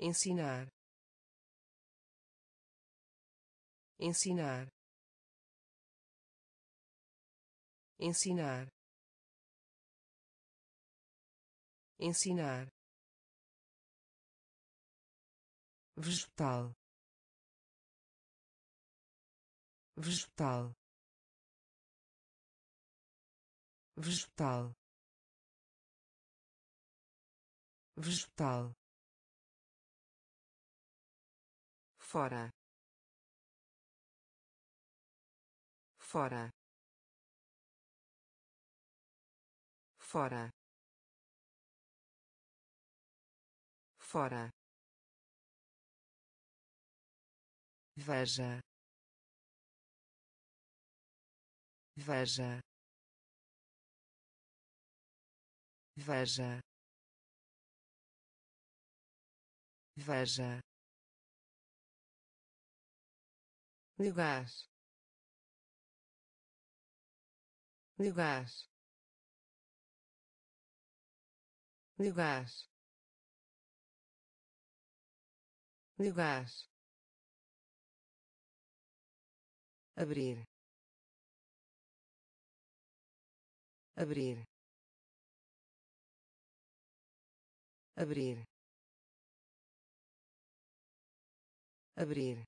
ensinar, ensinar, ensinar, ensinar, vegetal, vegetal, vegetal, vegetal, fora, fora, fora, fora, veja, veja, veja, veja, lugar, lugar, lugar, lugar, abrir, abrir, abrir, abrir,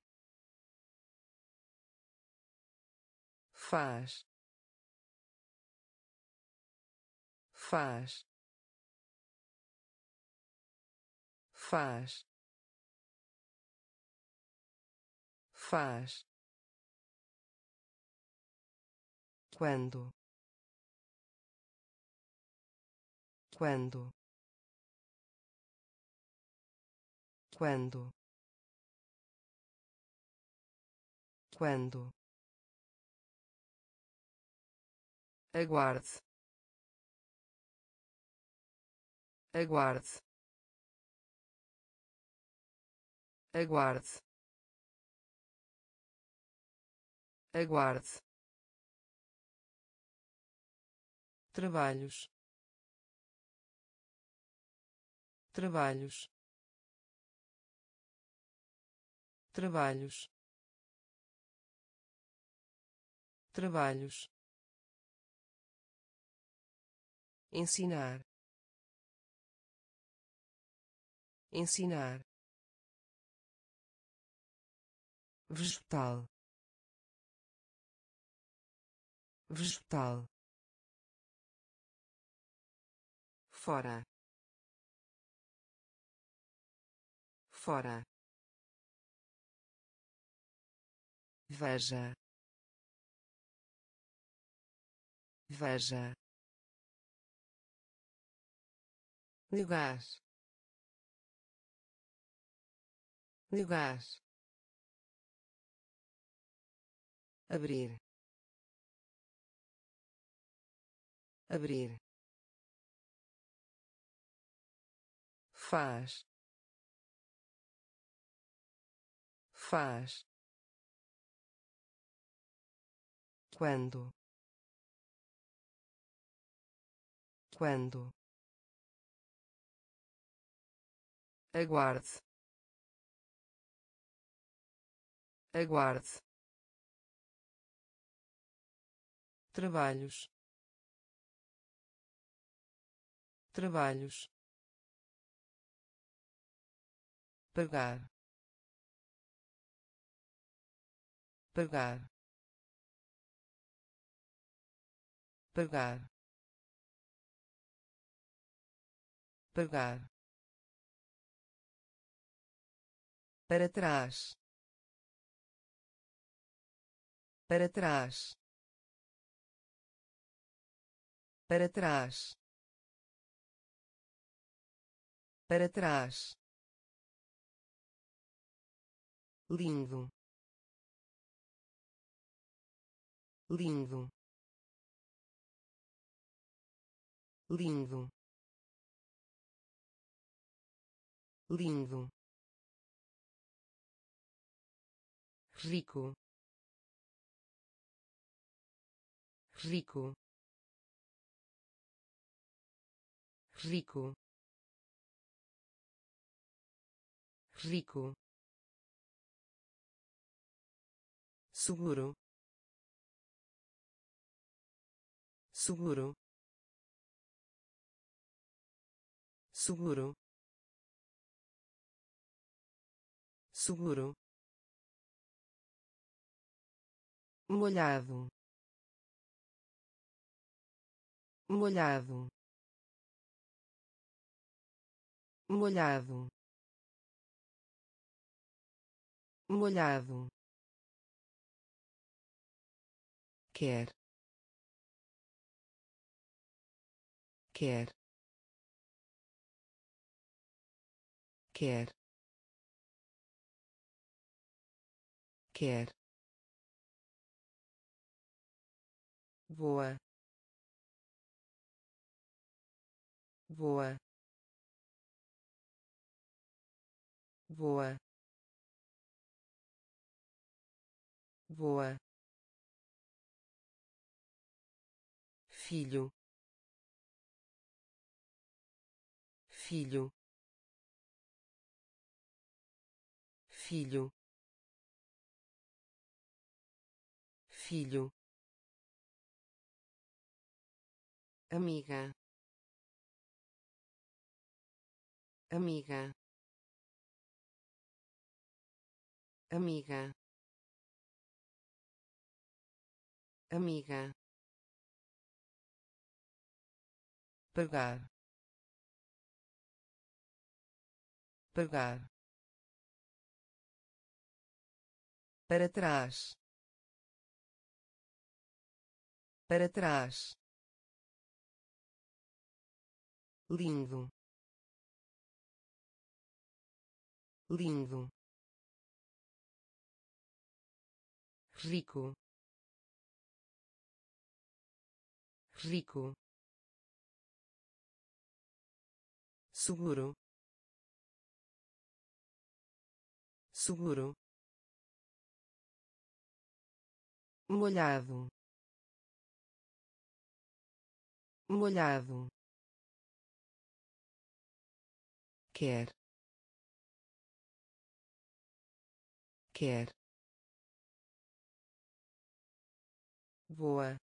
faz, faz, faz, faz, quando, quando, quando, quando, aguarde, aguarde, aguarde, aguarde, trabalhos, trabalhos, trabalhos, trabalhos, ensinar, ensinar, vegetal, vegetal, fora, fora, veja, veja, lugar, lugar, abrir, abrir, faz, faz, quando, quando, aguarde, aguarde, trabalhos, trabalhos, pagar, pagar, pagar, pagar, para trás, para trás, para trás, para trás, lindo, lindo, lindo, lindo, rico, rico, rico, rico, seguro, seguro, seguro, seguro, molhado, molhado, molhado, molhado, quer, quer, quer, quer, voa, voa, voa, voa, filho, filho, filho, filho, amiga, amiga, amiga, amiga, pagar, pagar, para trás, para trás, lindo, lindo, rico, rico, seguro, seguro, molhado, molhado, quer, quer, voa,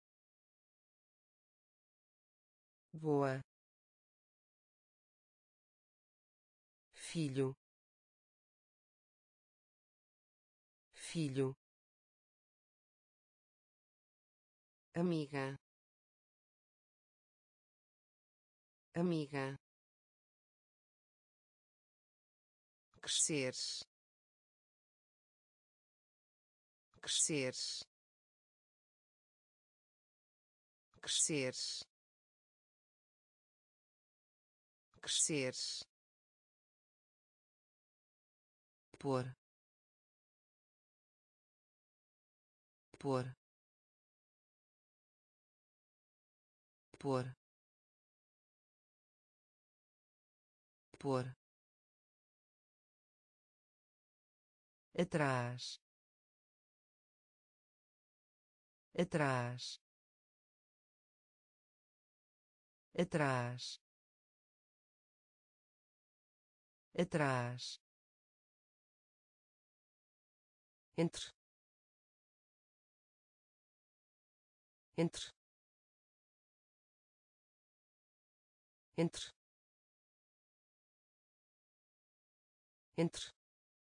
voa, filho, filho, amiga, amiga, crescer, crescer, crescer, crescer, pôr, pôr, pôr, pôr, atrás, atrás, atrás, atrás, entre, entre, entre, entre,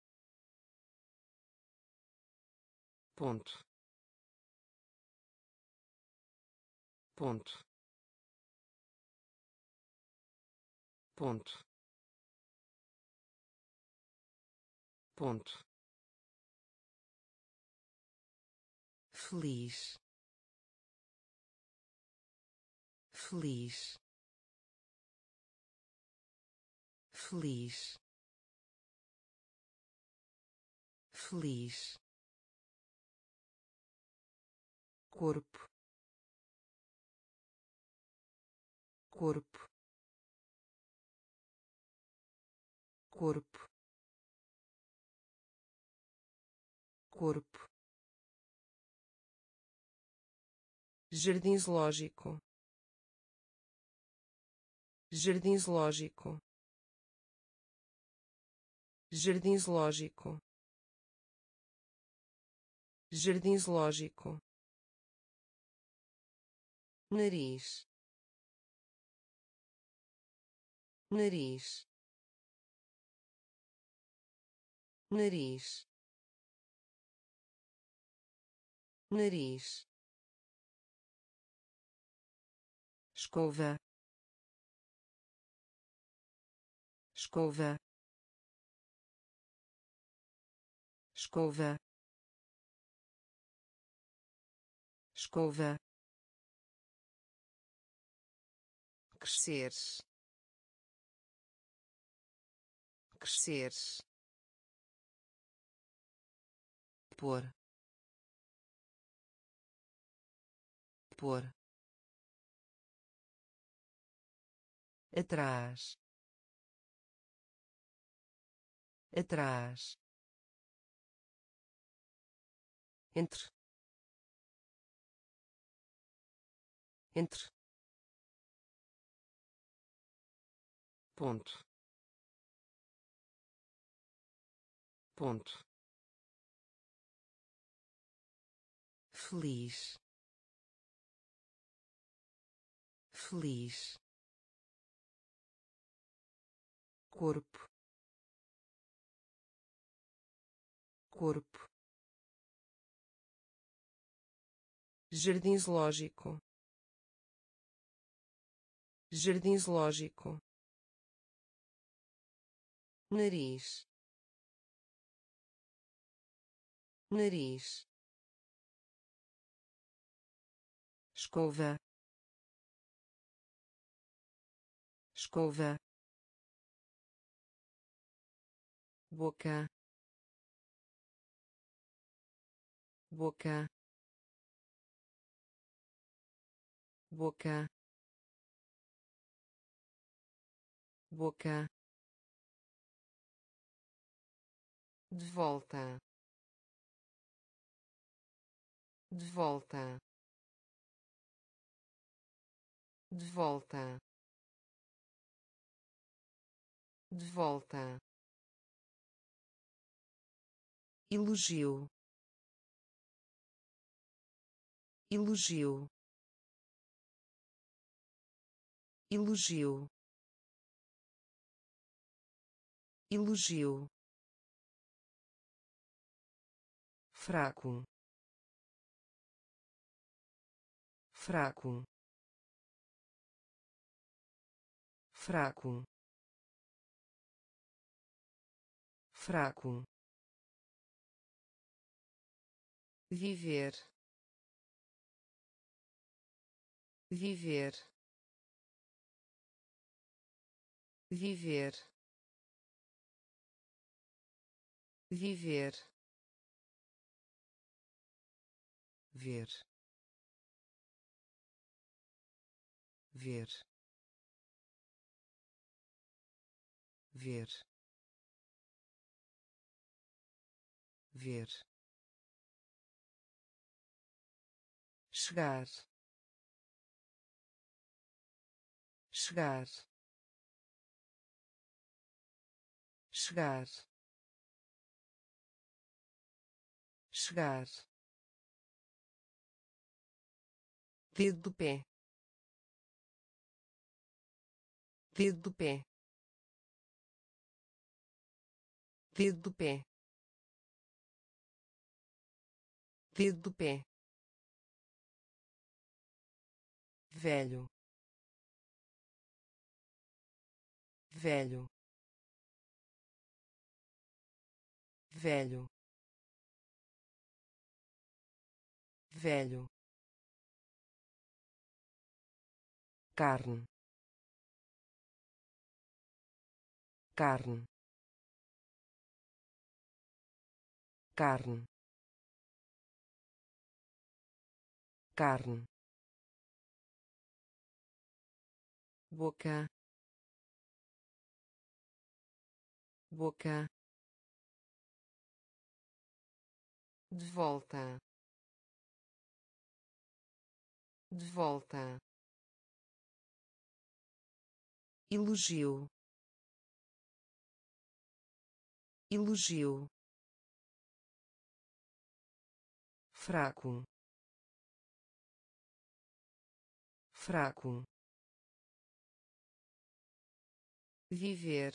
ponto, ponto, ponto, ponto, feliz, feliz, feliz, feliz, corpo, corpo, corpo, corpo, jardim zoológico, jardim zoológico, jardim zoológico, jardim zoológico, nariz, nariz, nariz, nariz, escova, escova, escova, escova, crescer, crescer, pôr, pôr, atrás, atrás, entre, entre, ponto, ponto, feliz, feliz, corpo, corpo, jardim zoológico, jardim zoológico, nariz, nariz, escova, escova, boca, boca, boca, boca, de volta, de volta, de volta, de volta, elogio, elogio, elogio, elogio, fraco, fraco, fraco, fraco, viver, viver, viver, viver, ver, ver, ver, ver, chegar, chegar, chegar, chegar, dedo do pé, dedo do pé, dedo do pé, dedo do pé, velho, velho, velho, velho, carne, carne, carne, carne, boca, boca, de volta, de volta, elogio, elogio, fraco, fraco, viver,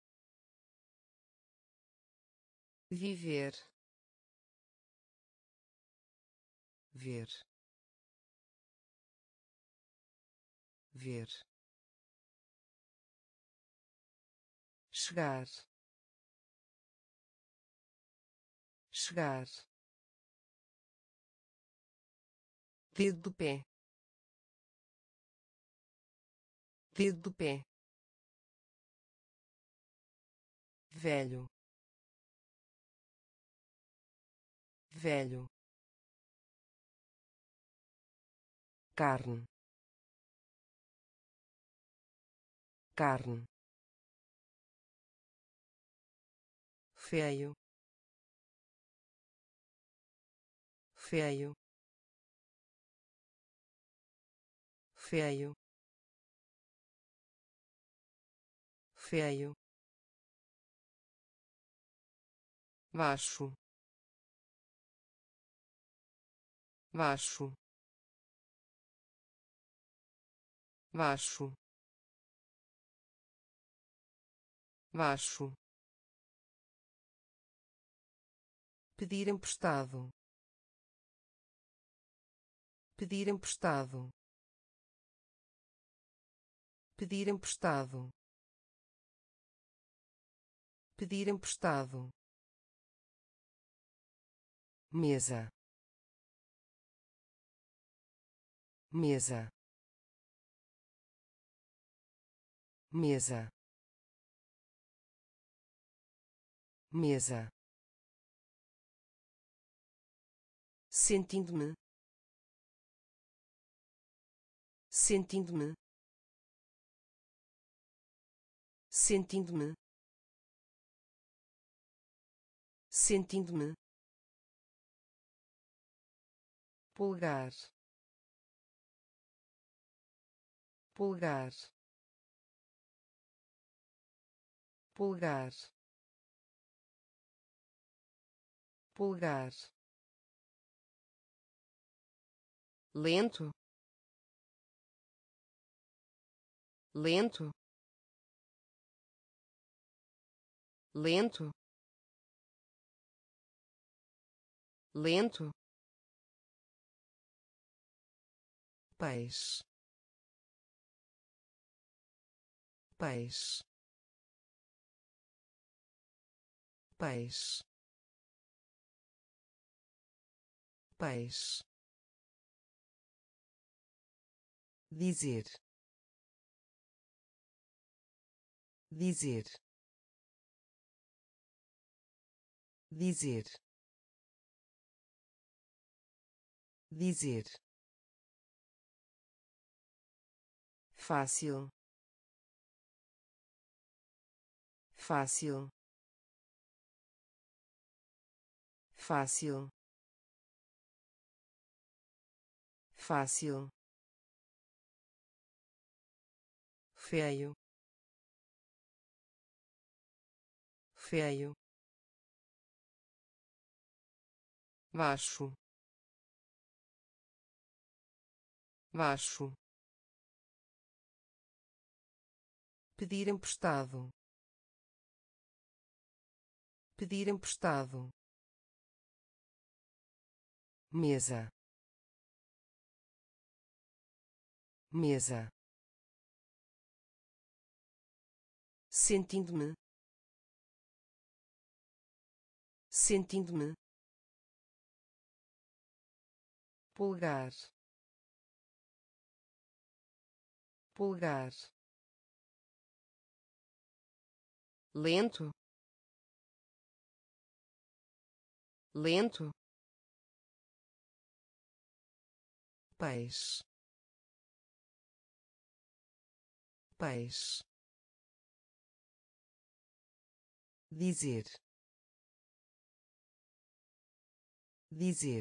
viver, ver, ver, chegar, chegar, dedo do pé, dedo do pé, velho, velho, carne, carne, feio, feio, feio, feio, baixo, baixo, baixo, baixo, pedir emprestado, pedir emprestado, pedir emprestado, pedir emprestado, mesa, mesa, mesa, mesa, sentindo-me, sentindo-me, sentindo-me, sentindo-me, pulgar, pulgar, pulgar, pulgar, lento, lento, lento, lento, peixe, peixe, peixe, peixe, dizer, dizer, dizer, dizer, fácil, fácil, fácil, fácil, feio, feio, baixo, baixo, pedir emprestado, pedir emprestado, mesa, mesa, sentindo-me, sentindo-me, pulgar, pulgar, lento, lento, peixe, peixe, dizer, dizer,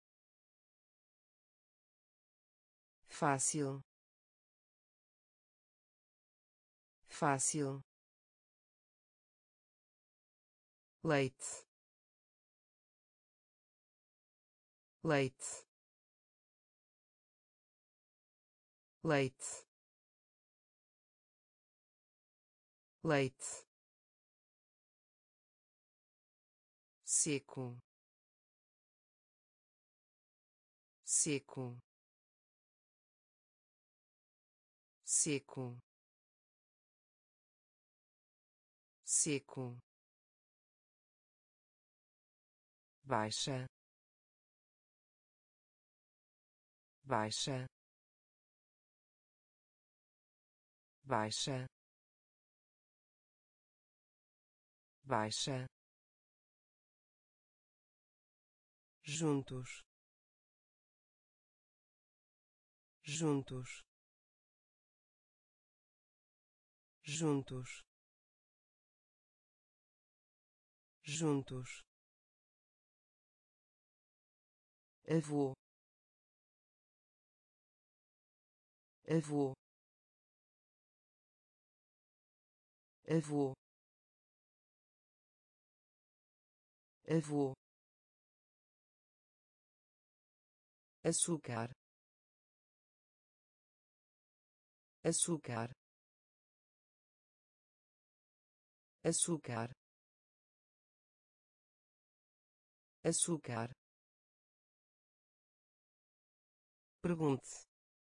fácil, fácil, leite, leite, leite, leite, seco, seco, seco, seco, baixa, baixa, baixa, baixa, juntos, juntos, juntos, juntos, avô, avô, avô, avô, açúcar, açúcar, açúcar, açúcar, pergunte,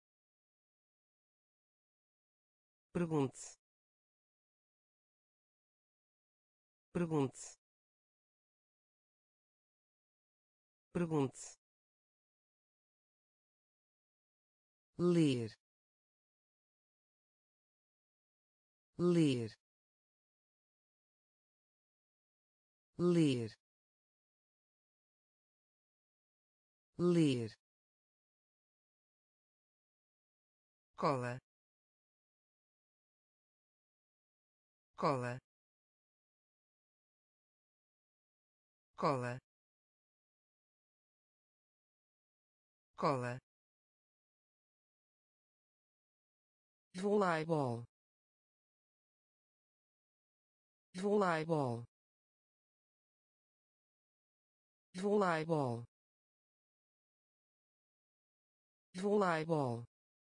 pergunte, pergunte, pergunte, ler, ler, ler, ler, cola, cola, cola, cola, voleibol, voleibol, voleibol, voleibol,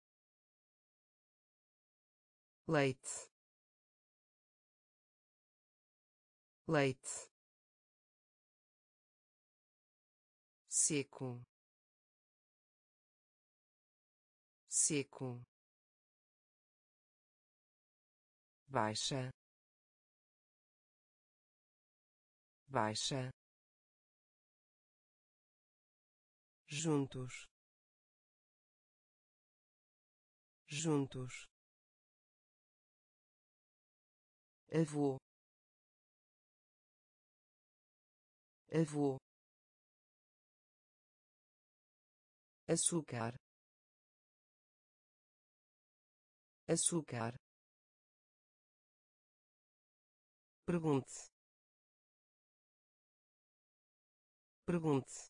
leite, leite, seco, seco, baixa, baixa, juntos, juntos, avô, avô, açúcar, açúcar, pergunte, pergunte,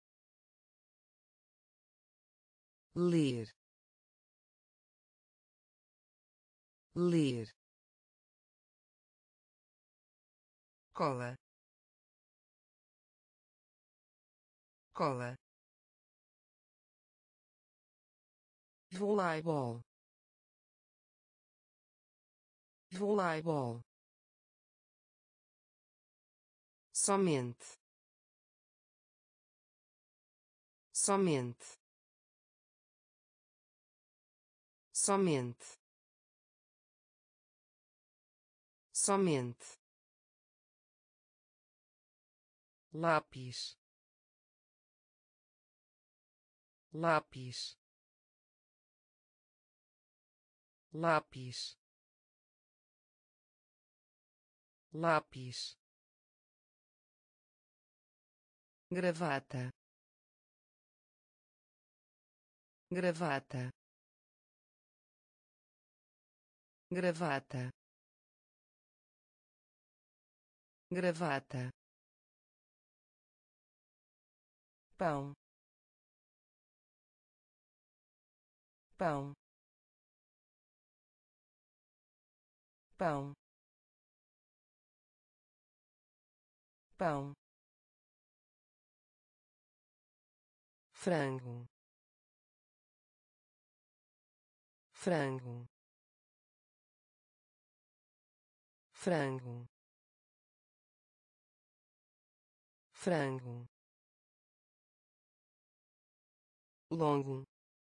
ler, ler, cola, cola, voleibol, voleibol, somente, somente, somente, somente, lápis, lápis, lápis, lápis, gravata, gravata, gravata, gravata, pão, pão, pão, pão, frango, frango, frango, frango, longo,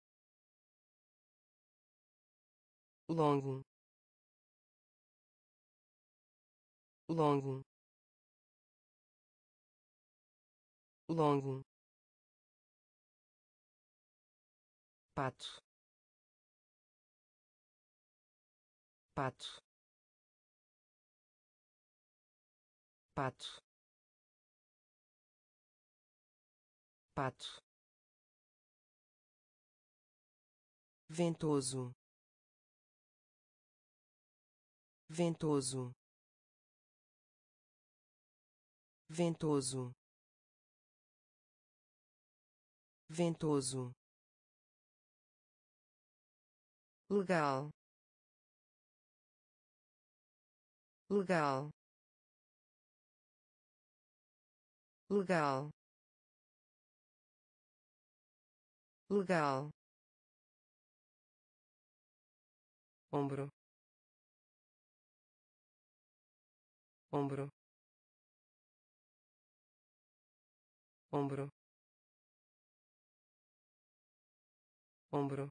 longo, longo, longo, pato, pato, pato, pato, ventoso, ventoso, ventoso, ventoso, legal, legal, legal, legal, ombro, ombro, ombro, ombro,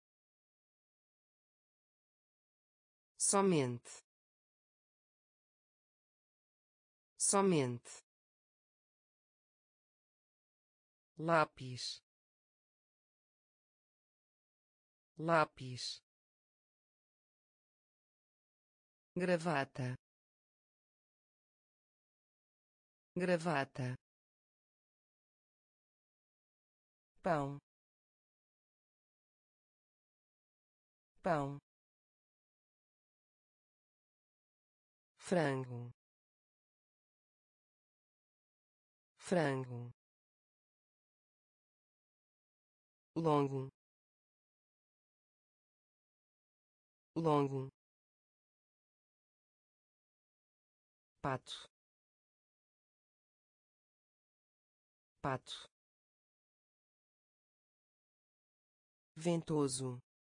somente, somente, lápis, lápis, gravata, gravata, pão, pão, frango, frango, longo, longo, pato, pato, ventoso,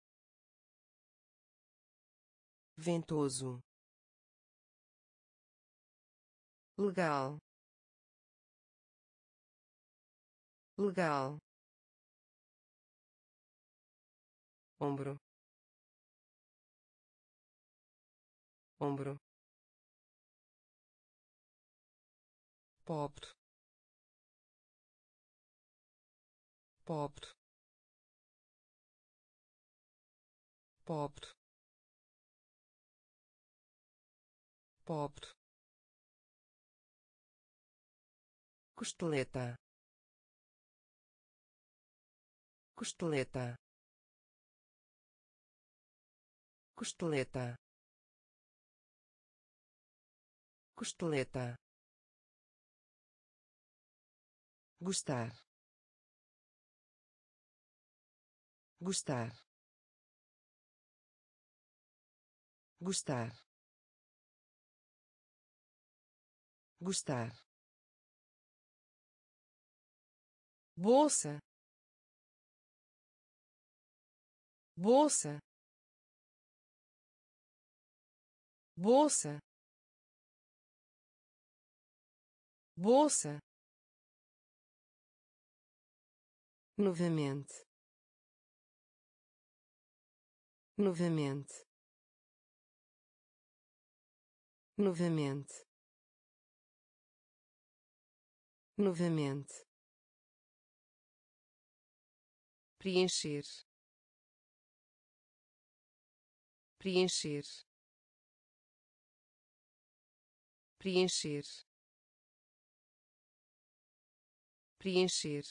ventoso, legal, legal, ombro, ombro, pobre, pobre, pobre, pobre, costeleta, costeleta, costeleta, costeleta, gostar, gostar, gostar, gostar, bolsa, bolsa, bolsa, bolsa, novamente, novamente, novamente, novamente, preencher, preencher, preencher, preencher,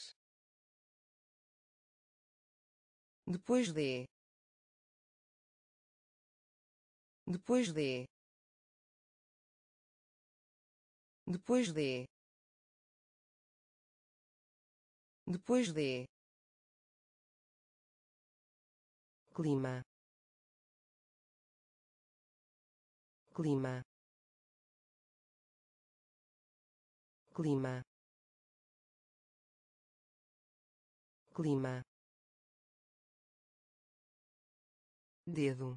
depois de, depois de, depois de, depois de, clima, clima, clima, clima, dedo,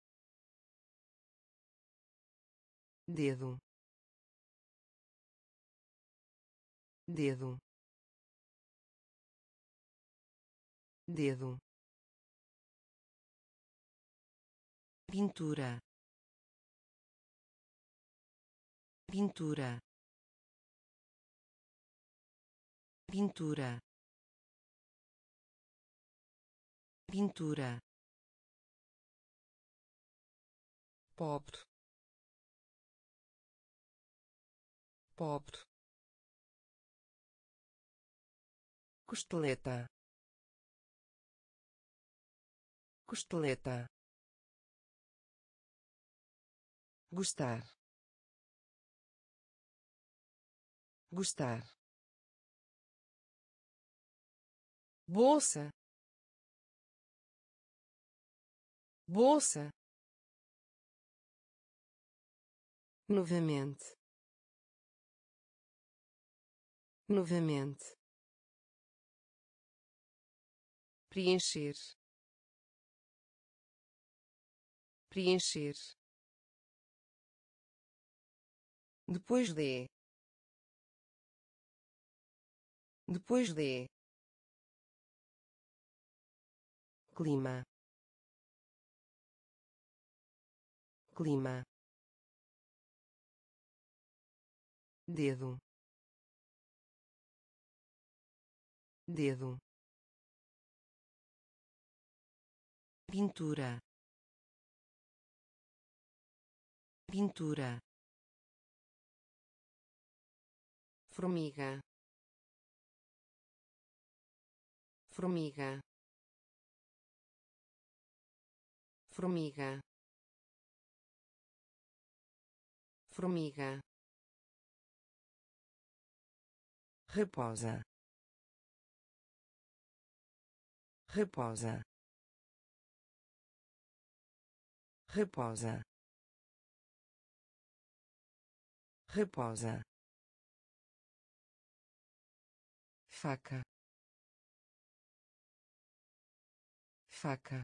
dedo, dedo, dedo, pintura, pintura, pintura, pintura, pobre, pobre, costeleta, costeleta, gostar, gostar, bolsa, bolsa, novamente, novamente, preencher, preencher, depois de, depois de, clima, clima, dedo, dedo, pintura, pintura, formiga, formiga, formiga, formiga, reposa, reposa, reposa, reposa, faca, faca,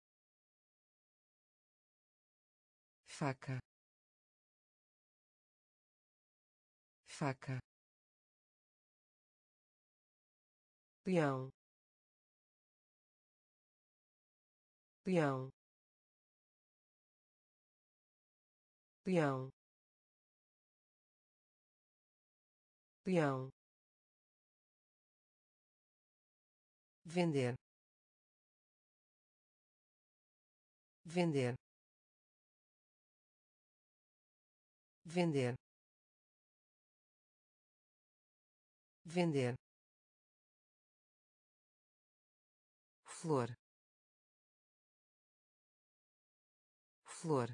faca, faca, leão, leão, leão, leão, vender, vender, vender, vender, flor, flor,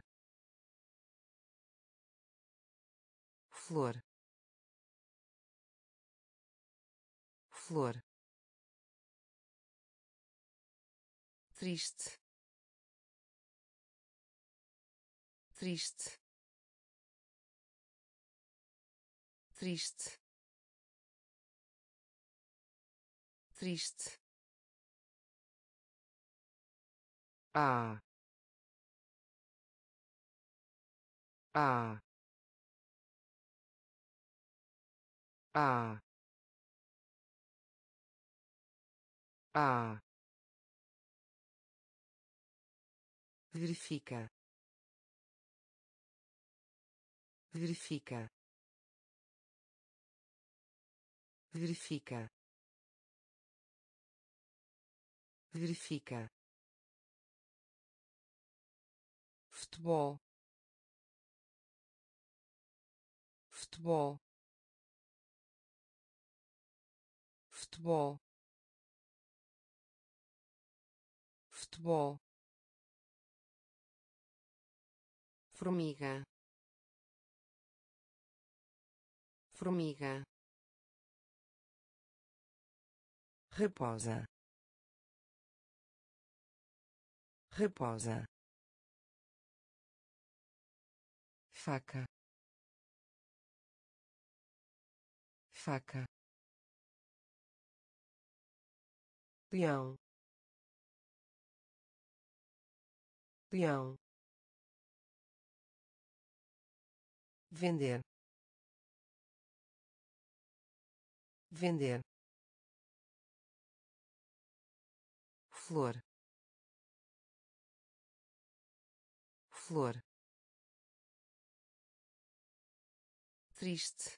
flor, flor, triste, triste, triste, triste, ah, ah, ah, ah, verifica, verifica, verifica, verifica, futebol, futebol, futebol, futebol, formiga, formiga, reposa, reposa, faca, faca, peão, peão, vender, vender, flor, flor, triste,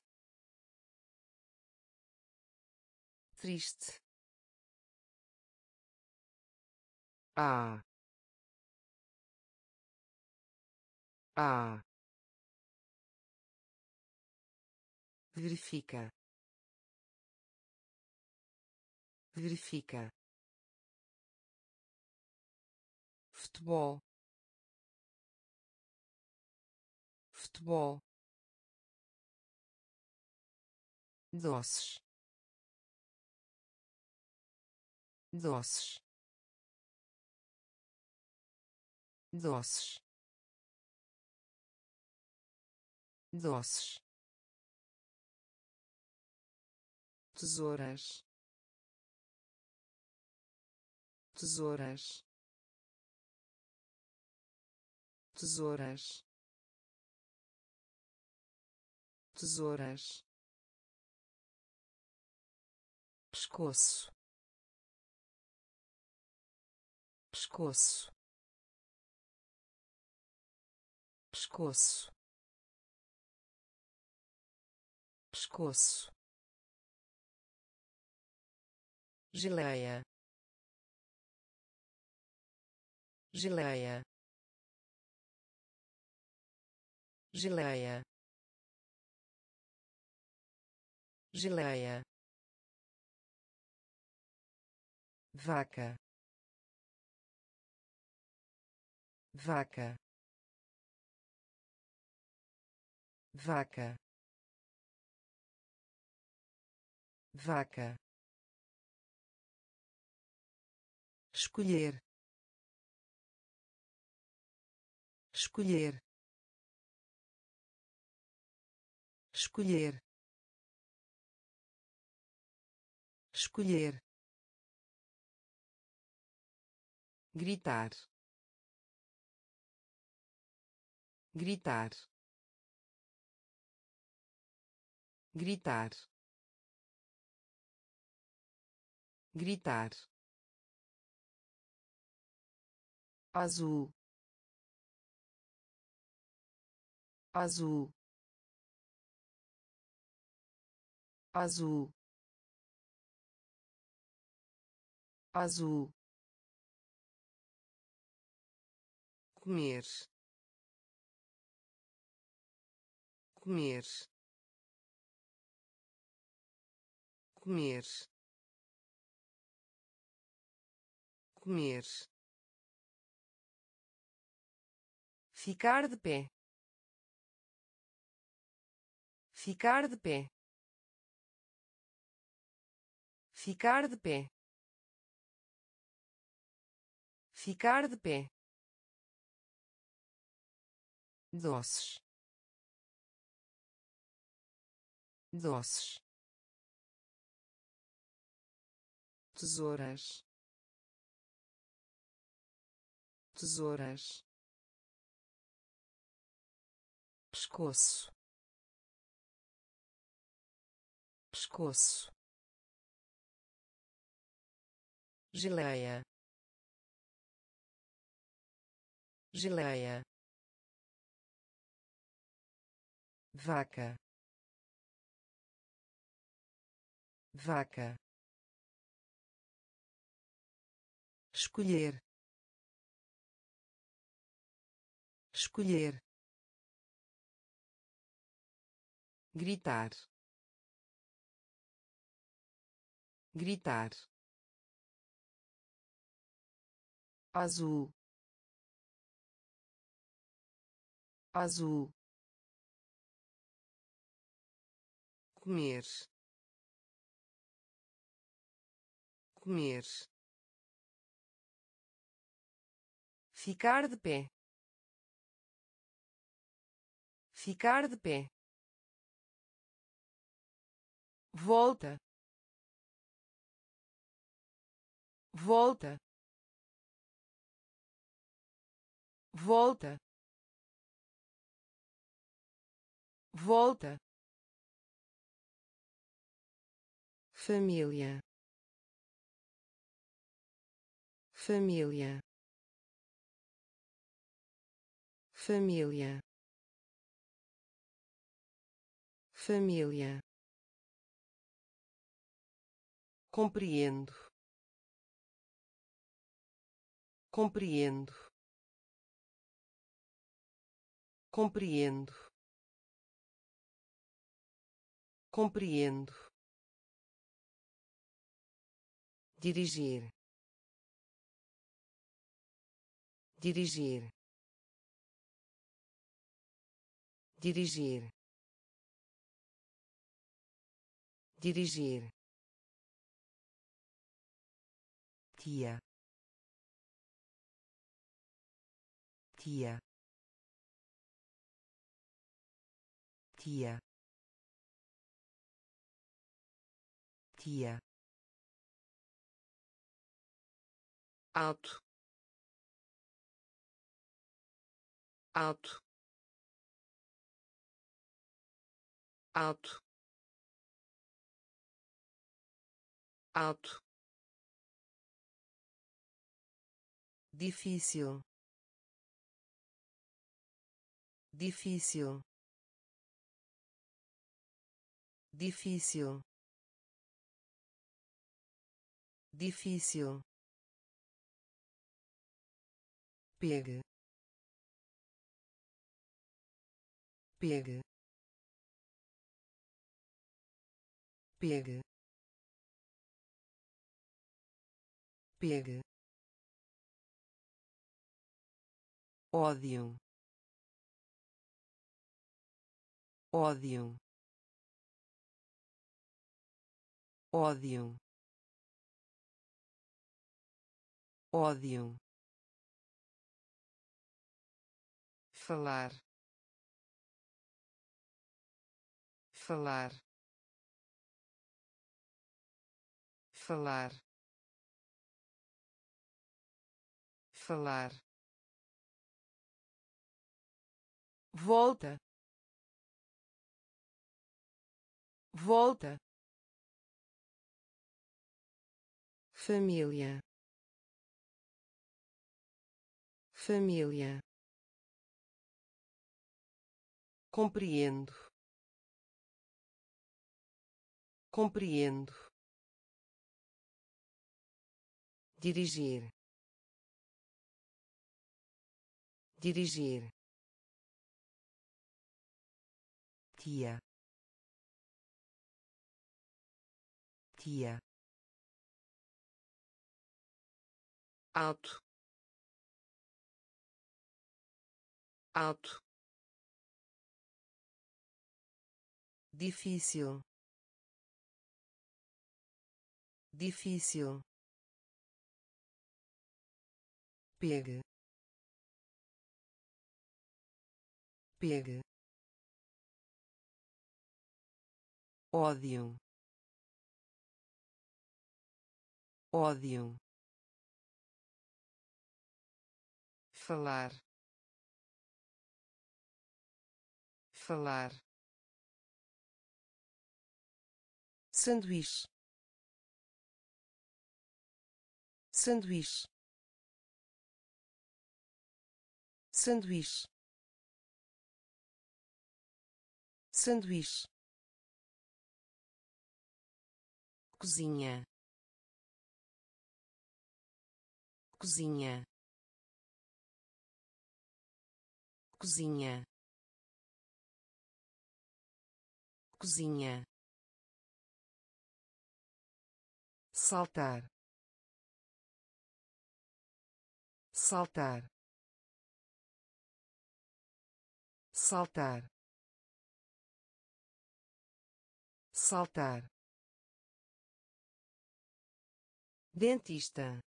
triste, ah, ah, verifica, verifica, futebol, futebol, doces, doces, doces, doces, tesouras, tesouras, tesouras, tesouras, pescoço, pescoço, pescoço, pescoço, geleia, geleia, geleia, geleia, vaca, vaca, vaca, vaca, escolher, escolher, escolher, escolher, gritar, gritar, gritar, gritar, azul, azul, azul, azul, comer, comer, comer, comer, ficar de pé, ficar de pé, ficar de pé, ficar de pé, doces, doces, tesouras, tesouras, pescoço, pescoço, geleia, geleia, vaca, vaca, escolher, escolher, gritar, gritar, azul, azul, comer, comer, ficar de pé, ficar de pé, volta, volta, volta, volta, família, família, família, família, compreendo, compreendo, compreendo, compreendo, dirigir, dirigir, dirigir, dirigir, tia, tia, tia, tia, alto, alto, alto, alto, difícil, difícil, difícil, difícil, pegue, pegue, pegue, pegue, ódio, ódio, ódio, ódio, falar, falar, falar, falar, volta, volta, família, família, compreendo, compreendo, dirigir, dirigir, tia, tia, alto, alto, difícil, difícil, pegue, pegue, ódio, ódio, falar, falar, sanduíche, sanduíche, sanduíche, sanduíche, cozinha, cozinha, cozinha, cozinha, saltar, saltar, saltar, saltar, dentista,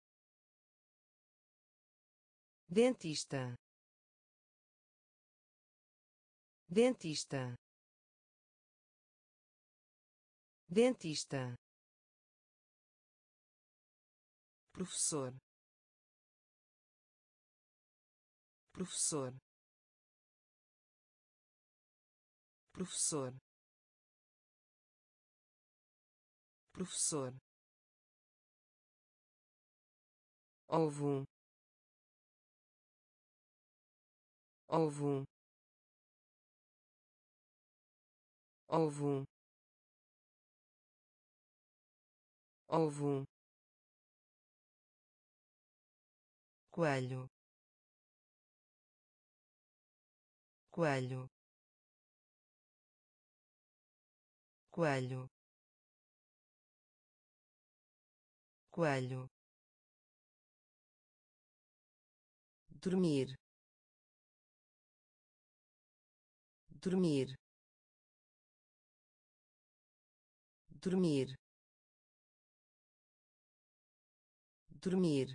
dentista, dentista, dentista, professor, professor, professor, professor, ovo, ovo, ovo, ovo, coelho, coelho, coelho, coelho, dormir, dormir, dormir, dormir,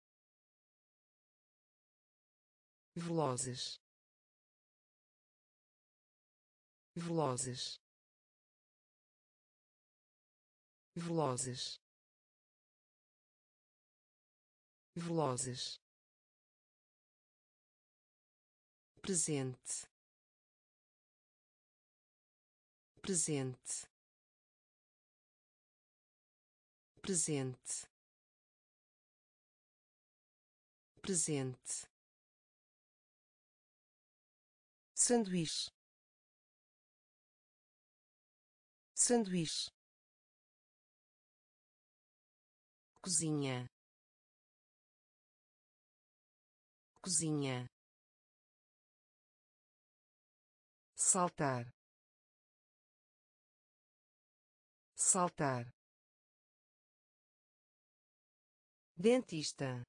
velozes, velozes, velozes, velozes, presente, presente, presente, presente, sanduíche, sanduíche, cozinha, cozinha, saltar, saltar, dentista,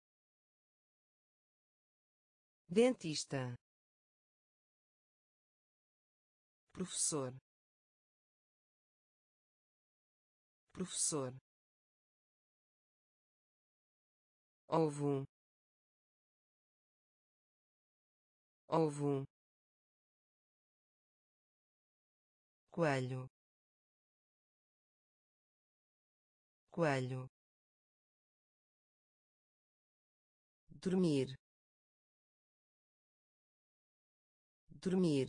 dentista, professor, professor, ovo, ovo, coelho, coelho, dormir, dormir,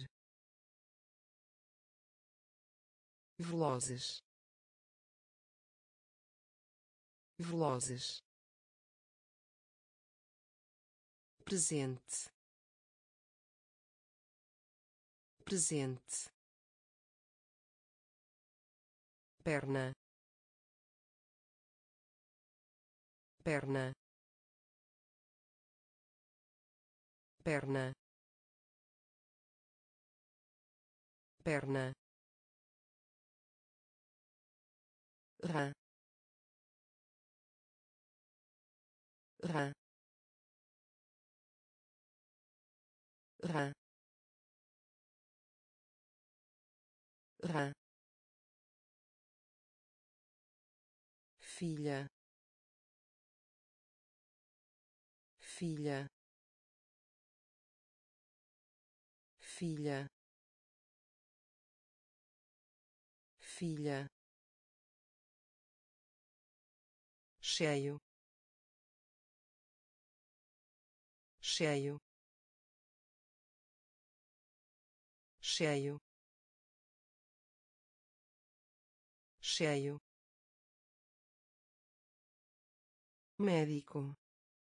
velozes, velozes, presente, presente, perna, perna, perna, perna, rã, rã, rã, rã, filha, filha, filha, filha, cheio, cheio, cheio, cheio, médico,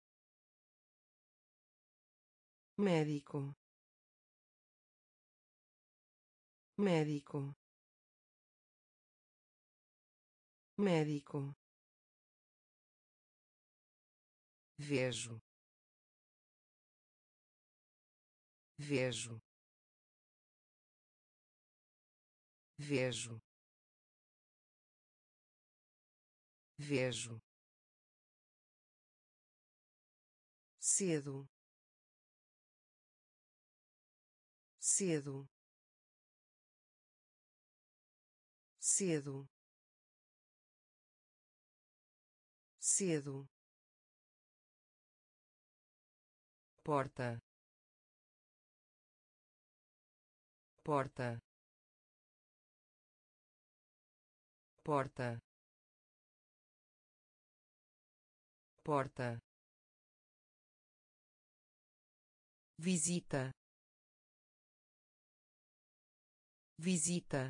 médico, médico, médico, vejo, vejo, vejo, vejo, cedo, cedo, cedo, cedo, porta, porta, porta, porta, visita, visita,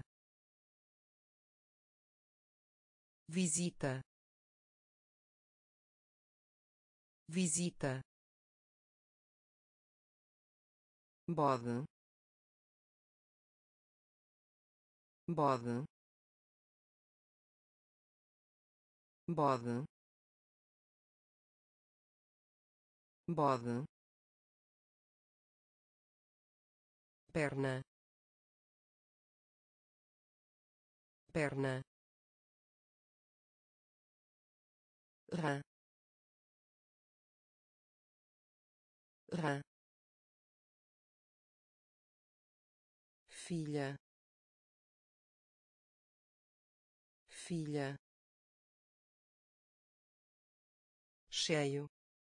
visita, visita, bode, bode, bode, bode, perna, perna, rã, rã, filha, filha, cheio,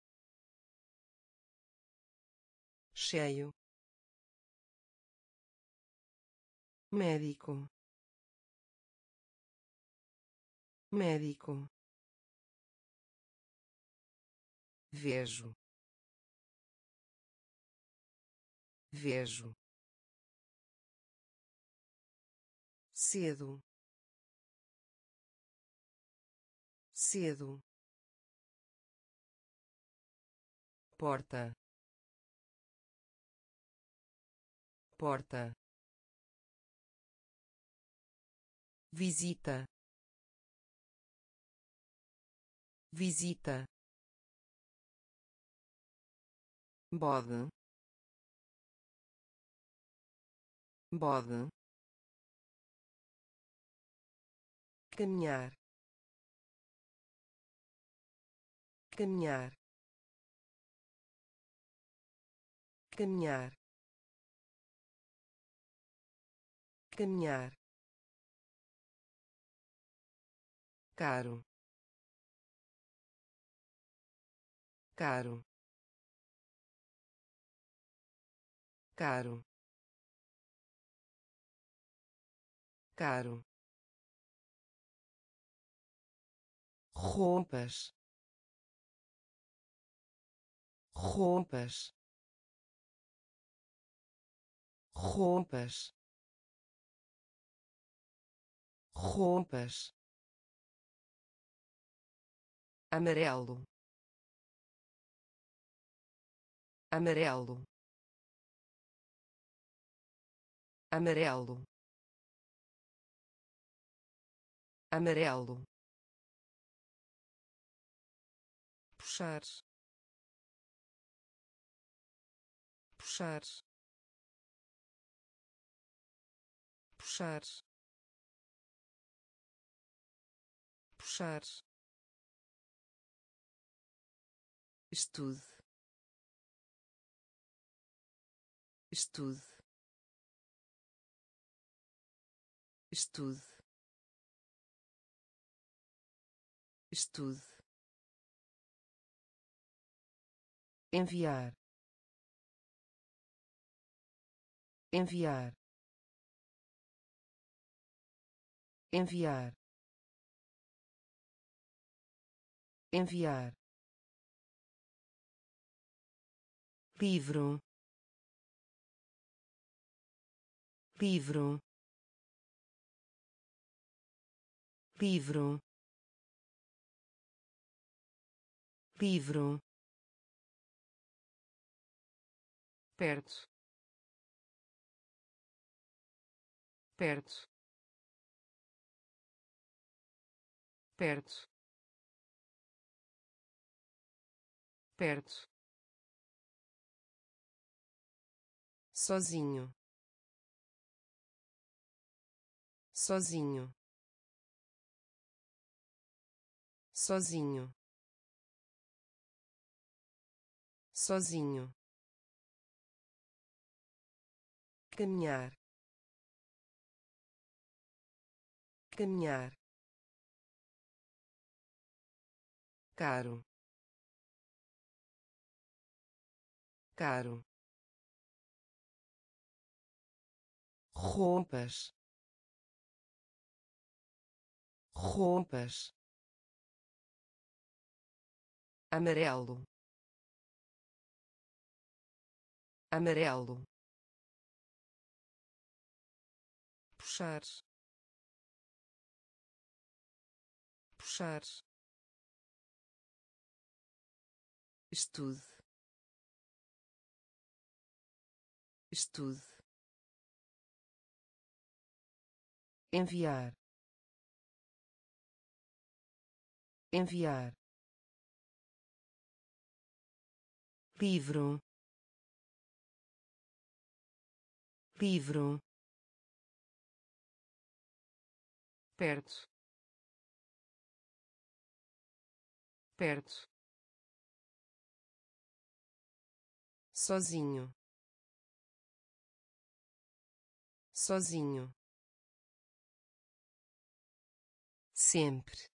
cheio, médico, médico, vejo, vejo, cedo, cedo, porta, porta, visita, visita, bode, bode, caminhar, caminhar, caminhar, caminhar, caro, caro, caro, caro, roupas, roupas, roupas, roupas, amarelo, amarelo, amarelo, amarelo, puxar, puxar, puxar, puxar, estude, estude, estude, estude, enviar, enviar, enviar, enviar, livro, livro, livro, livro, perto, perto, perto, perto, sozinho, sozinho, sozinho, sozinho, caminhar, caminhar, caro, caro, roupas, roupas, amarelo, amarelo, puxar, puxar, estude, estude, enviar, enviar, livro, livro, perto, perto, sozinho, sozinho, sempre,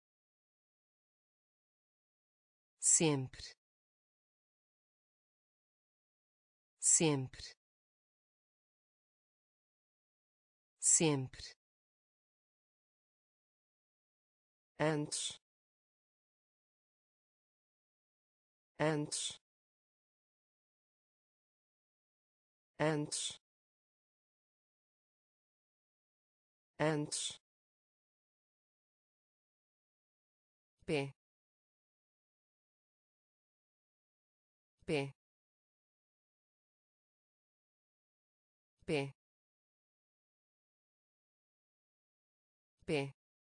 sempre, sempre, sempre, antes, antes, antes, antes, pé, pé, pé, pé,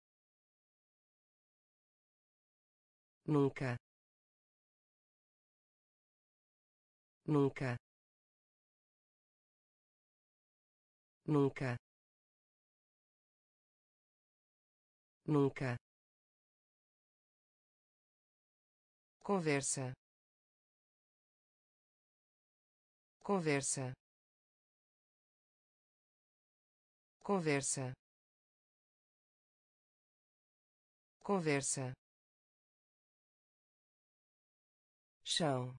nunca, nunca, nunca, nunca, conversa, conversa, conversa, conversa, chão,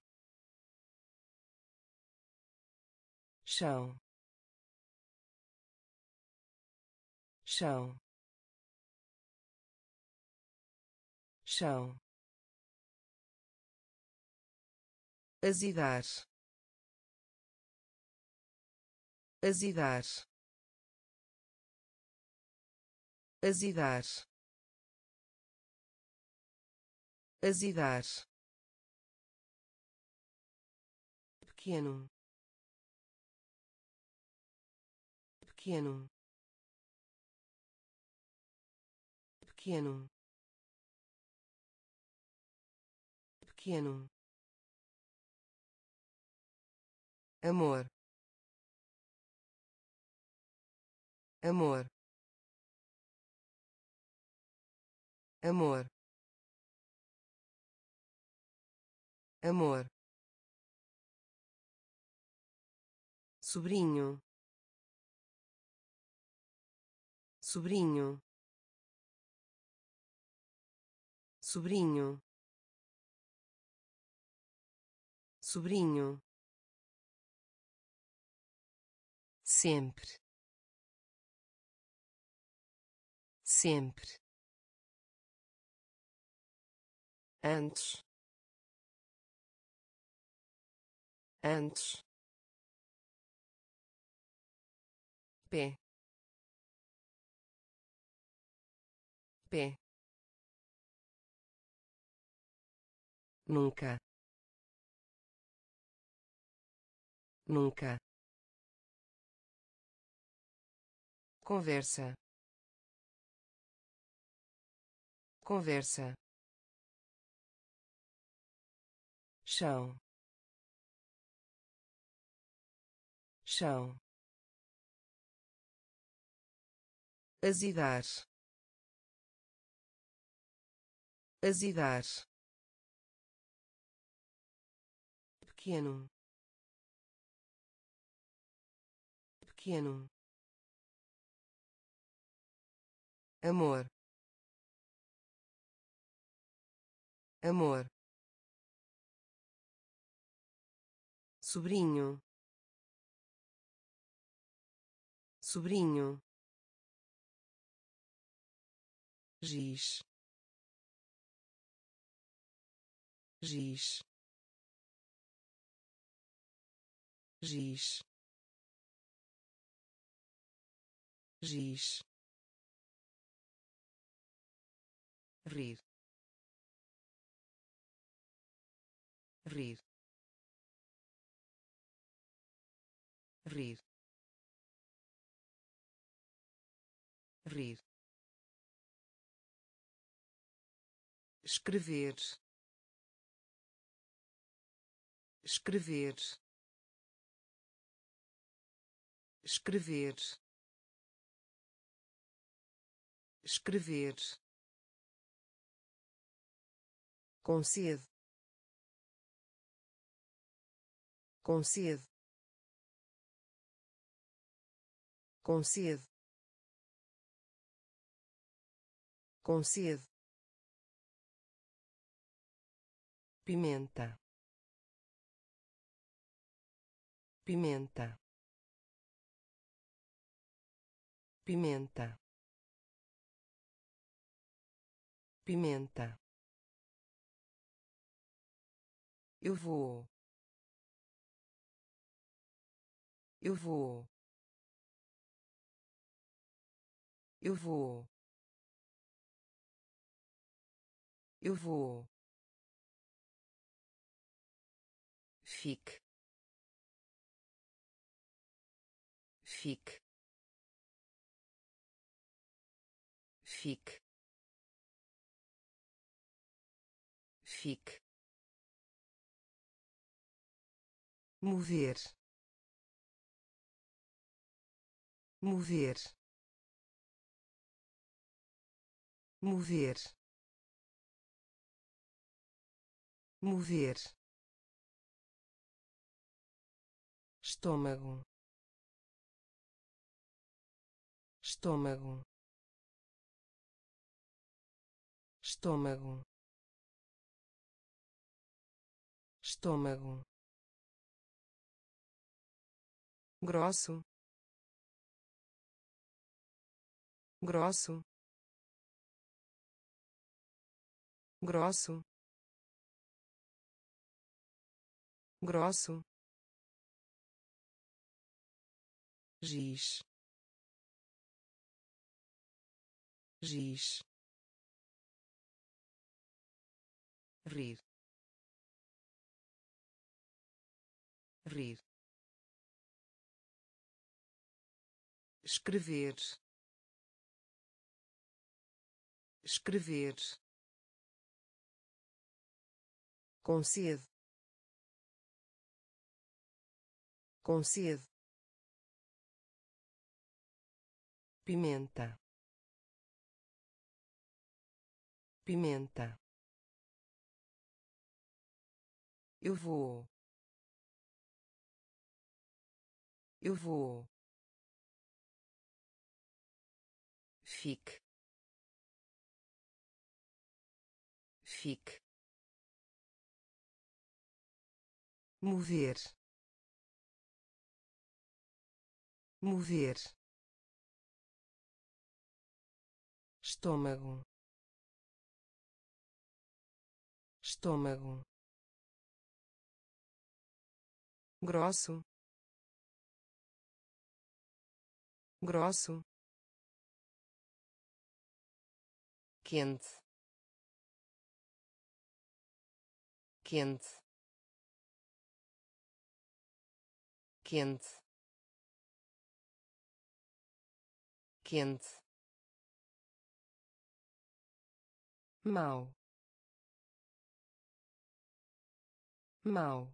chão, chão, chão, azedar, azedar, azedar, azedar, pequeno, pequeno, pequeno, pequeno, amor, amor, amor, amor, sobrinho, sobrinho, sobrinho, sobrinho, sempre, sempre, antes, antes, pé, pé, nunca, nunca, conversa, conversa, chão, chão, azedar, azedar, pequeno, pequeno, amor, amor, sobrinho, sobrinho, giz, giz, giz, giz, rir, rir, rir, rir, escrever, escrever, escrever, escrever, concede, concede, concede, concede, pimenta, pimenta, pimenta, pimenta, eu vou, eu vou, eu vou, eu vou, fique, fique, fique, fique, mover, mover, mover, mover, estômago, estômago, estômago, estômago, grosso, grosso, grosso, grosso, giz, giz, rir, rir, escrever, escrever, concede, concede, pimenta, pimenta, eu vou, eu vou, fique, fique, mover, mover, estômago, estômago, grosso, grosso, quente, quente, quente, quente, mau, mau,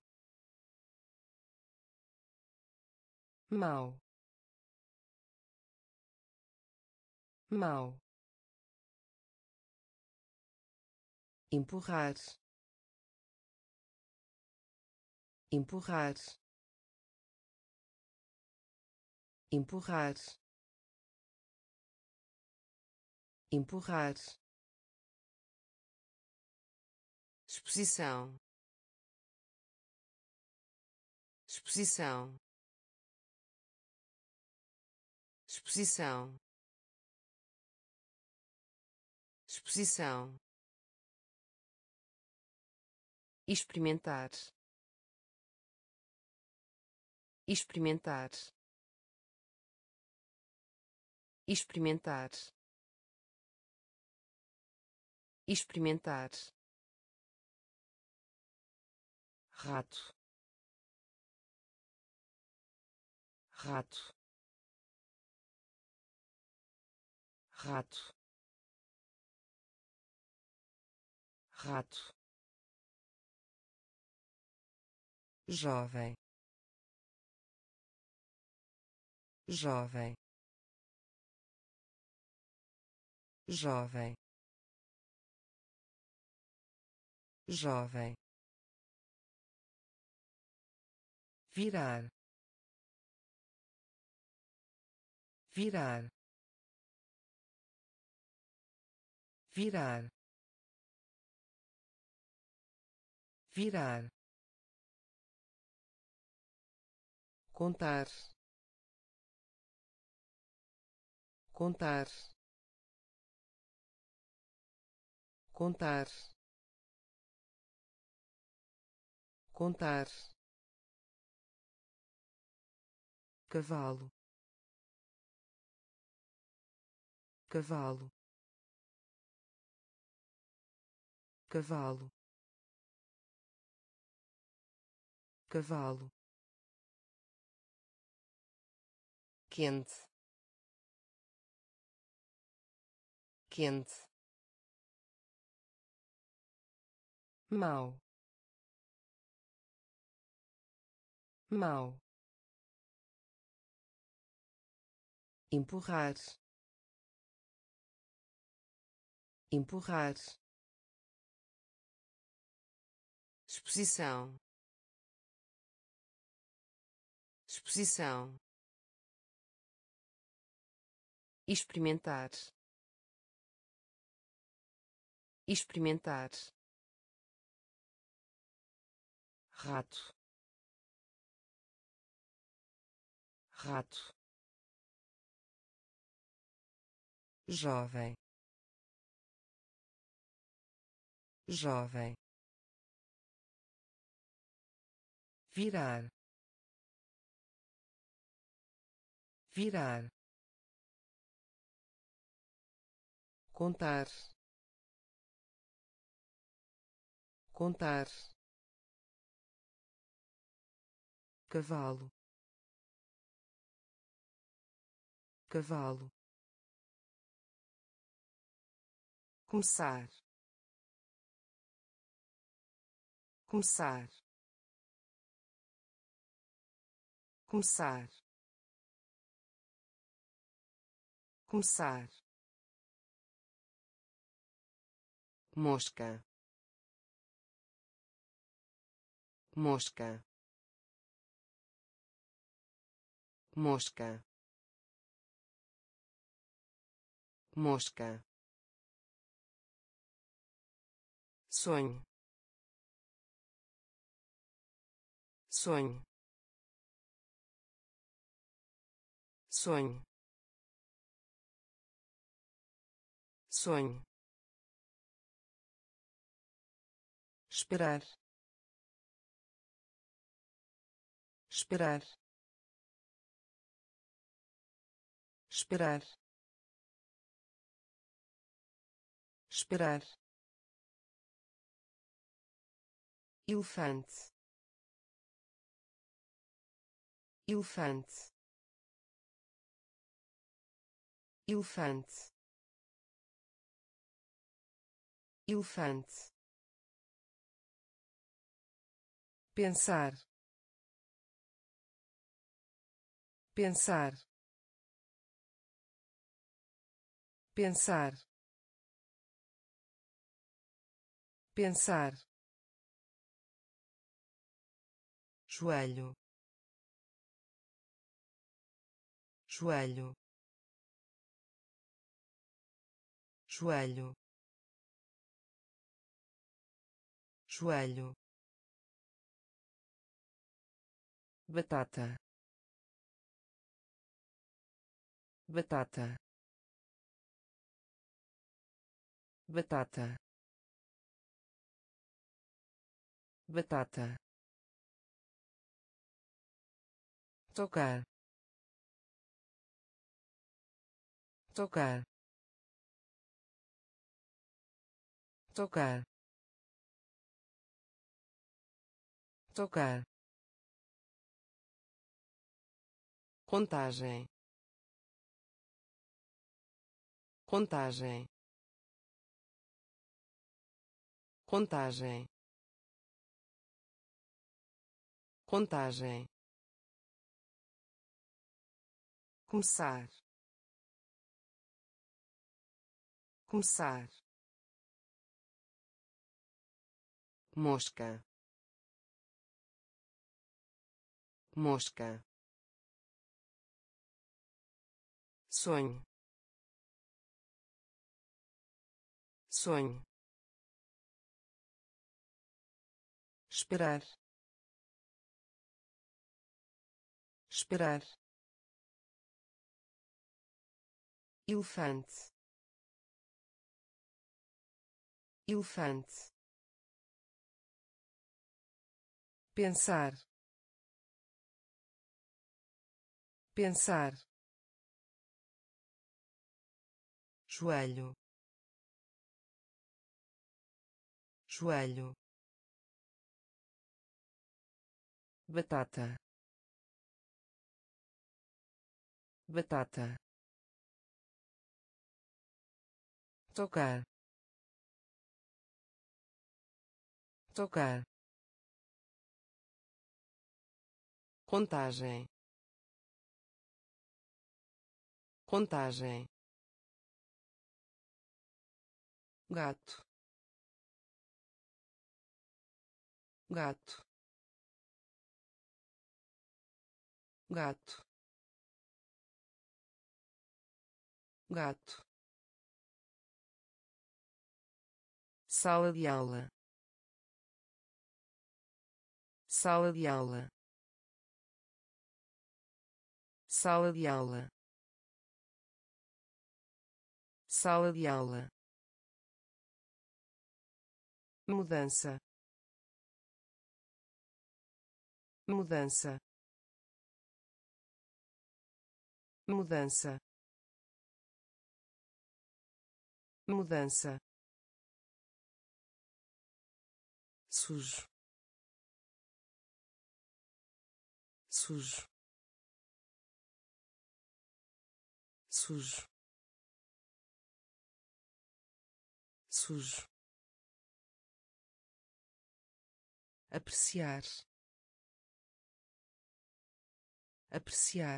mau, mau, empurrar, empurrar, empurrar, empurrar, exposição, exposição, exposição, exposição, experimentar, experimentar, experimentar, experimentar, rato, rato, rato, rato, jovem, jovem, jovem, jovem, virar, virar, virar, virar, contar, contar, contar, contar, cavalo, cavalo, cavalo, cavalo, quente, quente, mau, mau, empurrar, empurrar, exposição, exposição, experimentar, experimentar, rato, rato, jovem, jovem, virar, virar, contar, contar, cavalo, cavalo, começar, começar, começar, começar, mosca, mosca, mosca, mosca, sonho, sonho, sonho, sonho, esperar, esperar, esperar, esperar, elefante, elefante, elefante, elefante, pensar, pensar, pensar, pensar, joelho, joelho, joelho, joelho, batata, batata, batata, batata, tocar, tocar, tocar, tocar, contagem, contagem, contagem, contagem, começar, começar, mosca, mosca, sonho, sonho, esperar, esperar, elefante, elefante, pensar, pensar, joelho, joelho, batata, batata, tocar, tocar, contagem, contagem, gato, gato, gato, gato, sala de aula, sala de aula, sala de aula, sala de aula, mudança, mudança, mudança, mudança, sujo, sujo, sujo, sujo, apreciar, apreciar,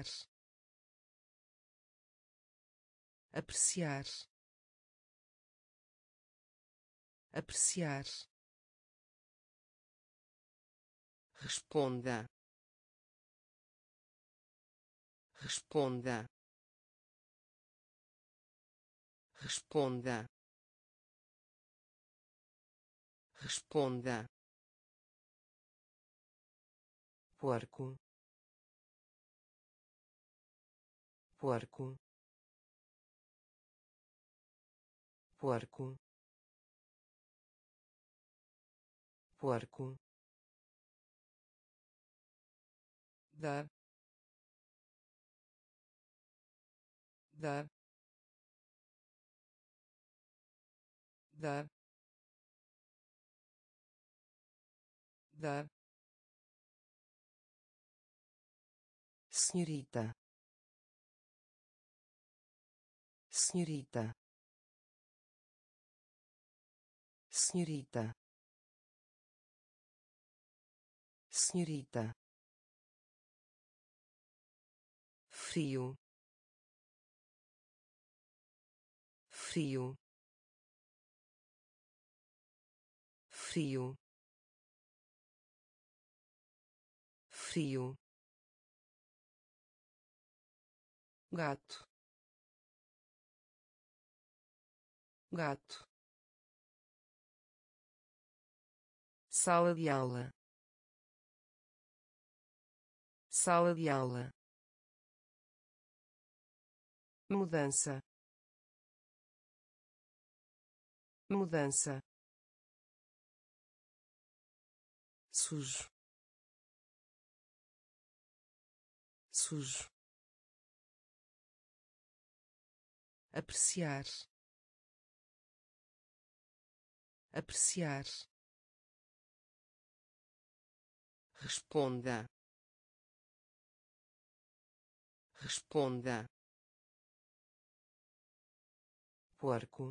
apreciar, apreciar, responda, responda, responda, responda, porco, porco, porco, porco, dar, dar, dar, dar, senhorita, senhorita, senhorita, senhorita, frio, frio, frio, frio, gato, gato, sala de aula, sala de aula, mudança, mudança, sujo, sujo, apreciar, apreciar, responda, responda, porco,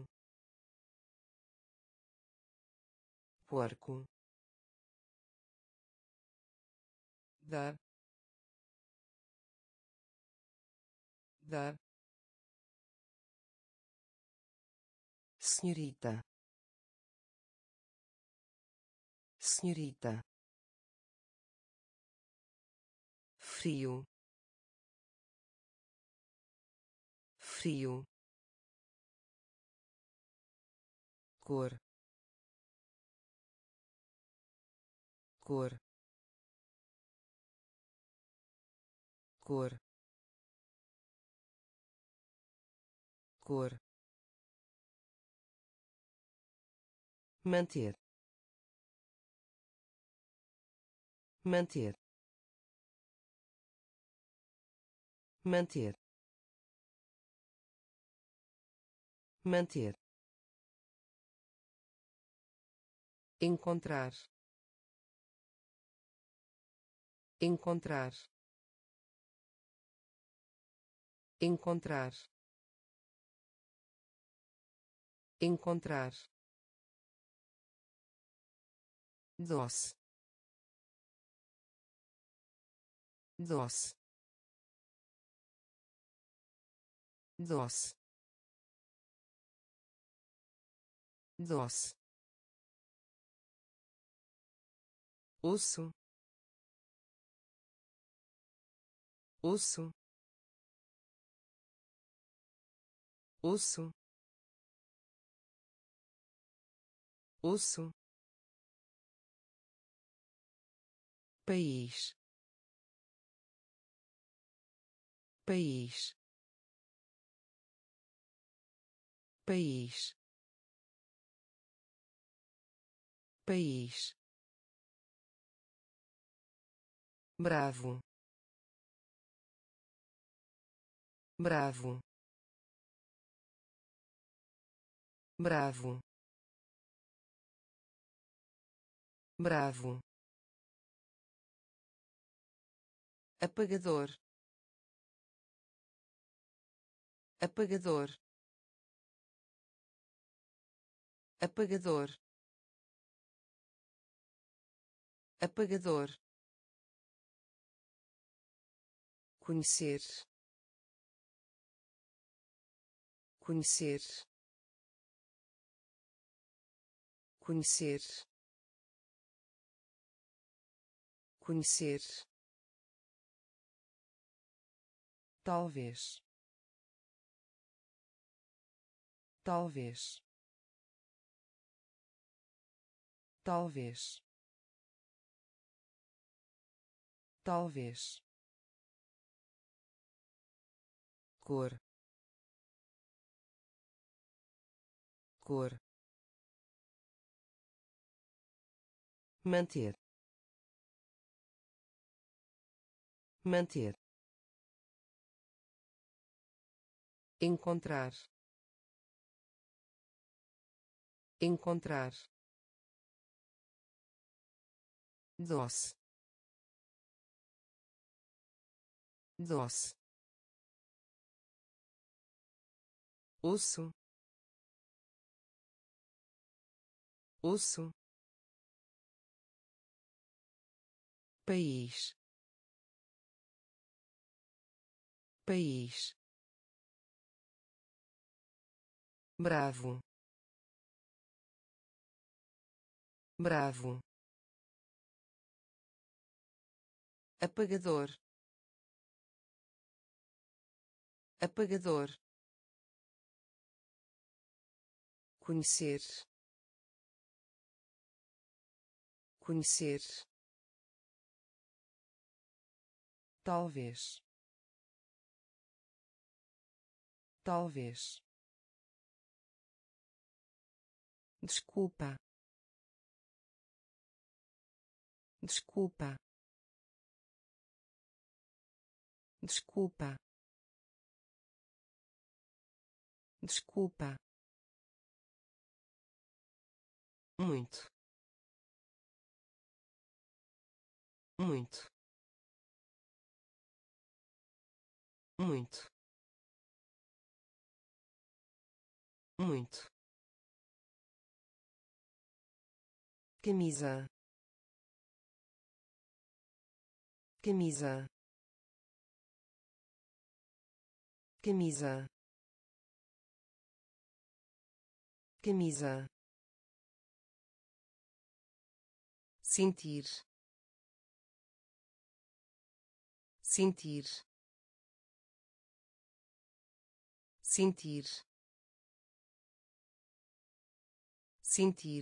porco, dar, dar, senhorita, senhorita, frio, frio, cor, cor, cor, cor, manter, manter, manter, manter, encontrar, encontrar, encontrar, encontrar, doce, doce, doce, doce, osso, osso, osso, osso, país, país, país, país, bravo, bravo, bravo, bravo, apagador, apagador, apagador, apagador, conhecer, conhecer, conhecer, conhecer, talvez, talvez, talvez, talvez, cor, cor, manter, manter, encontrar, encontrar, doce, doce, osso, osso, país, país, bravo, bravo, apagador, apagador, conhecer, conhecer, talvez, talvez, desculpa, desculpa, desculpa, desculpa, muito, muito, muito, muito, camisa, camisa, camisa, camisa, sentir, sentir, sentir, sentir,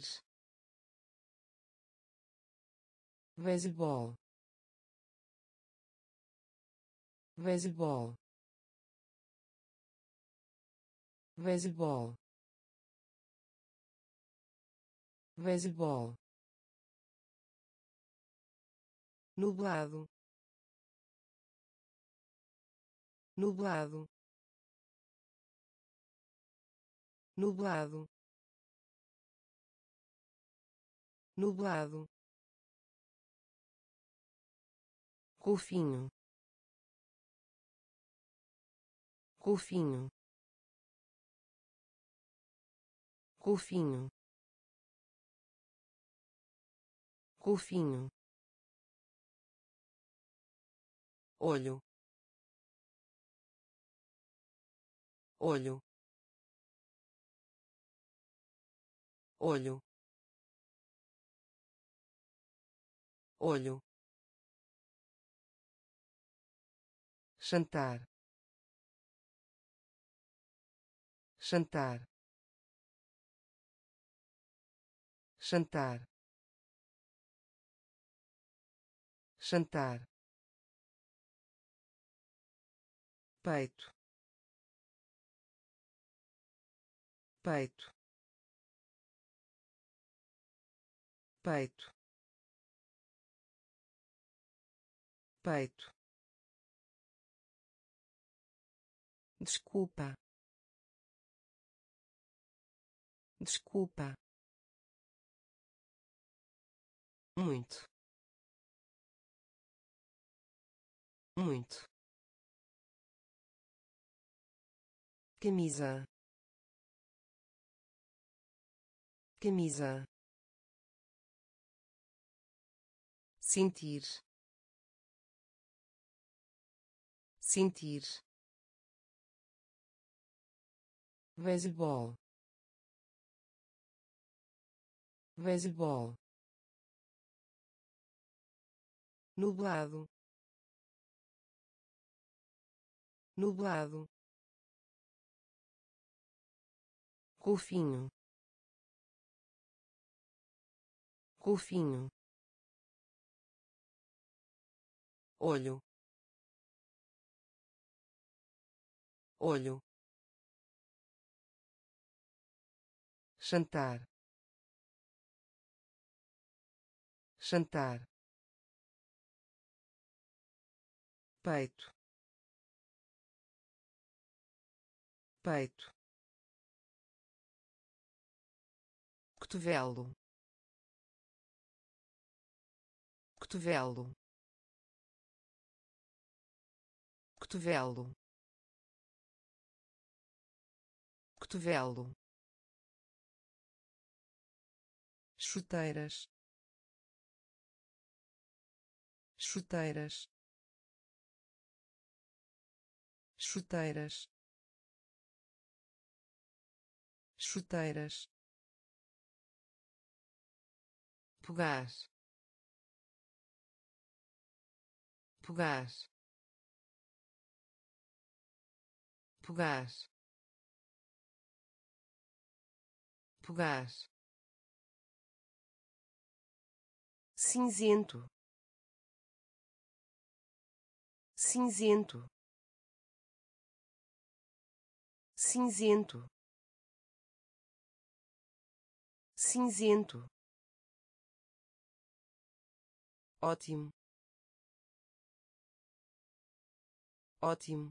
beisebol, beisebol, beisebol, beisebol, nublado, nublado, nublado, nublado, golfinho, golfinho, golfinho, golfinho, olho, olho, olho, olho, jantar, jantar, jantar, jantar, peito, peito, peito, peito, desculpa, desculpa, muito, muito, camisa, camisa, sentir, sentir, beisebol, beisebol, nublado, nublado, golfinho, golfinho, olho, olho, jantar, jantar, peito, peito, cotovelo, cotovelo, cotovelo, cotovelo, chuteiras, chuteiras, chuteiras, chuteiras, pegar, pegar, pegar, pegar, cinzento, cinzento, cinzento, cinzento, ótimo, ótimo,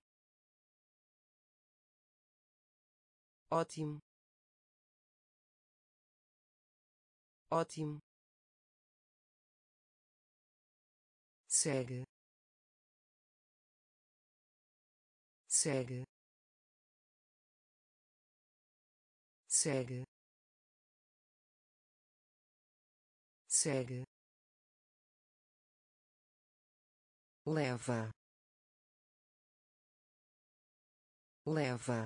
ótimo, ótimo, segue, segue, segue, segue, leva, leva,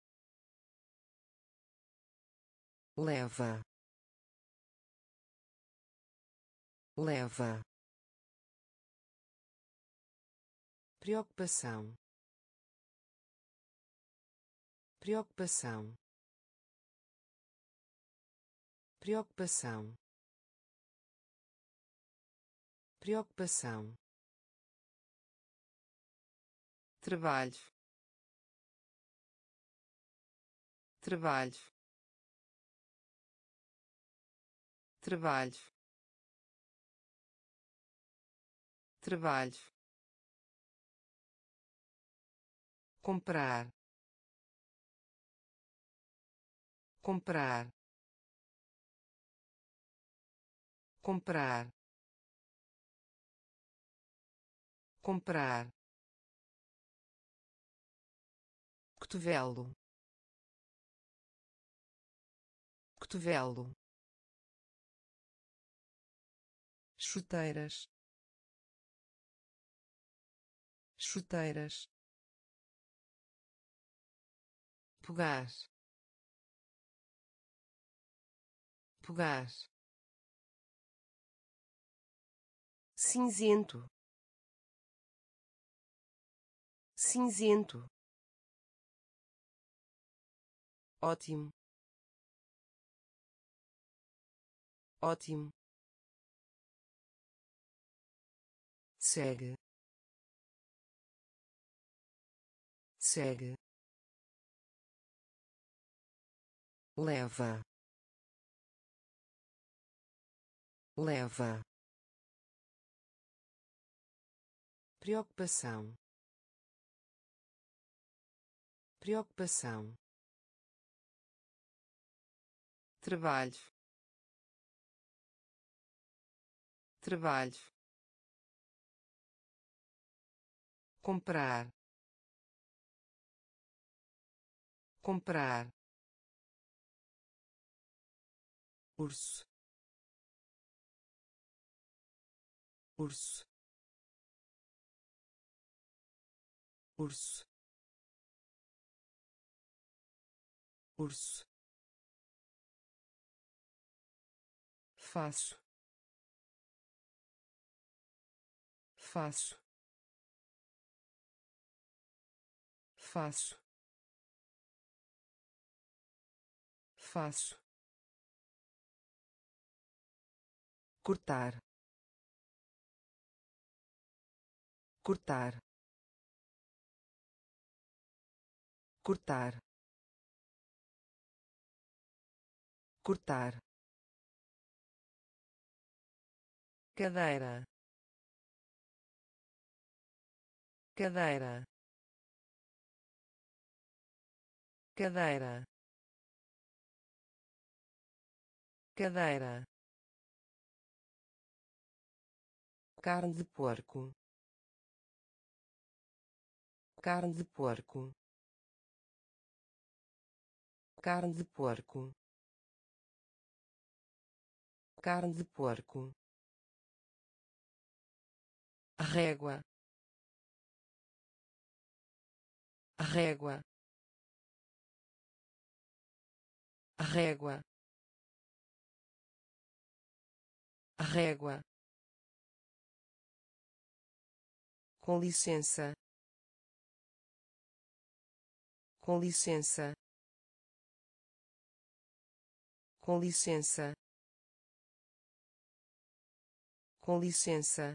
leva, leva, preocupação, preocupação, preocupação, preocupação, trabalho, trabalho, trabalho, trabalho, comprar, comprar, comprar, comprar, cotovelo, cotovelo, chuteiras, chuteiras, pegar, pegar, cinzento, cinzento, ótimo, ótimo, segue, segue, leva, leva, preocupação, preocupação, trabalho, trabalho, comprar, comprar, urso, urso, urso, urso, faço, faço, faço, faço, cortar, cortar, cortar, cortar, cadeira, cadeira, cadeira, cadeira, carne de porco, carne de porco, carne de porco, carne de porco, régua, régua, régua, régua, com licença, com licença, com licença, com licença,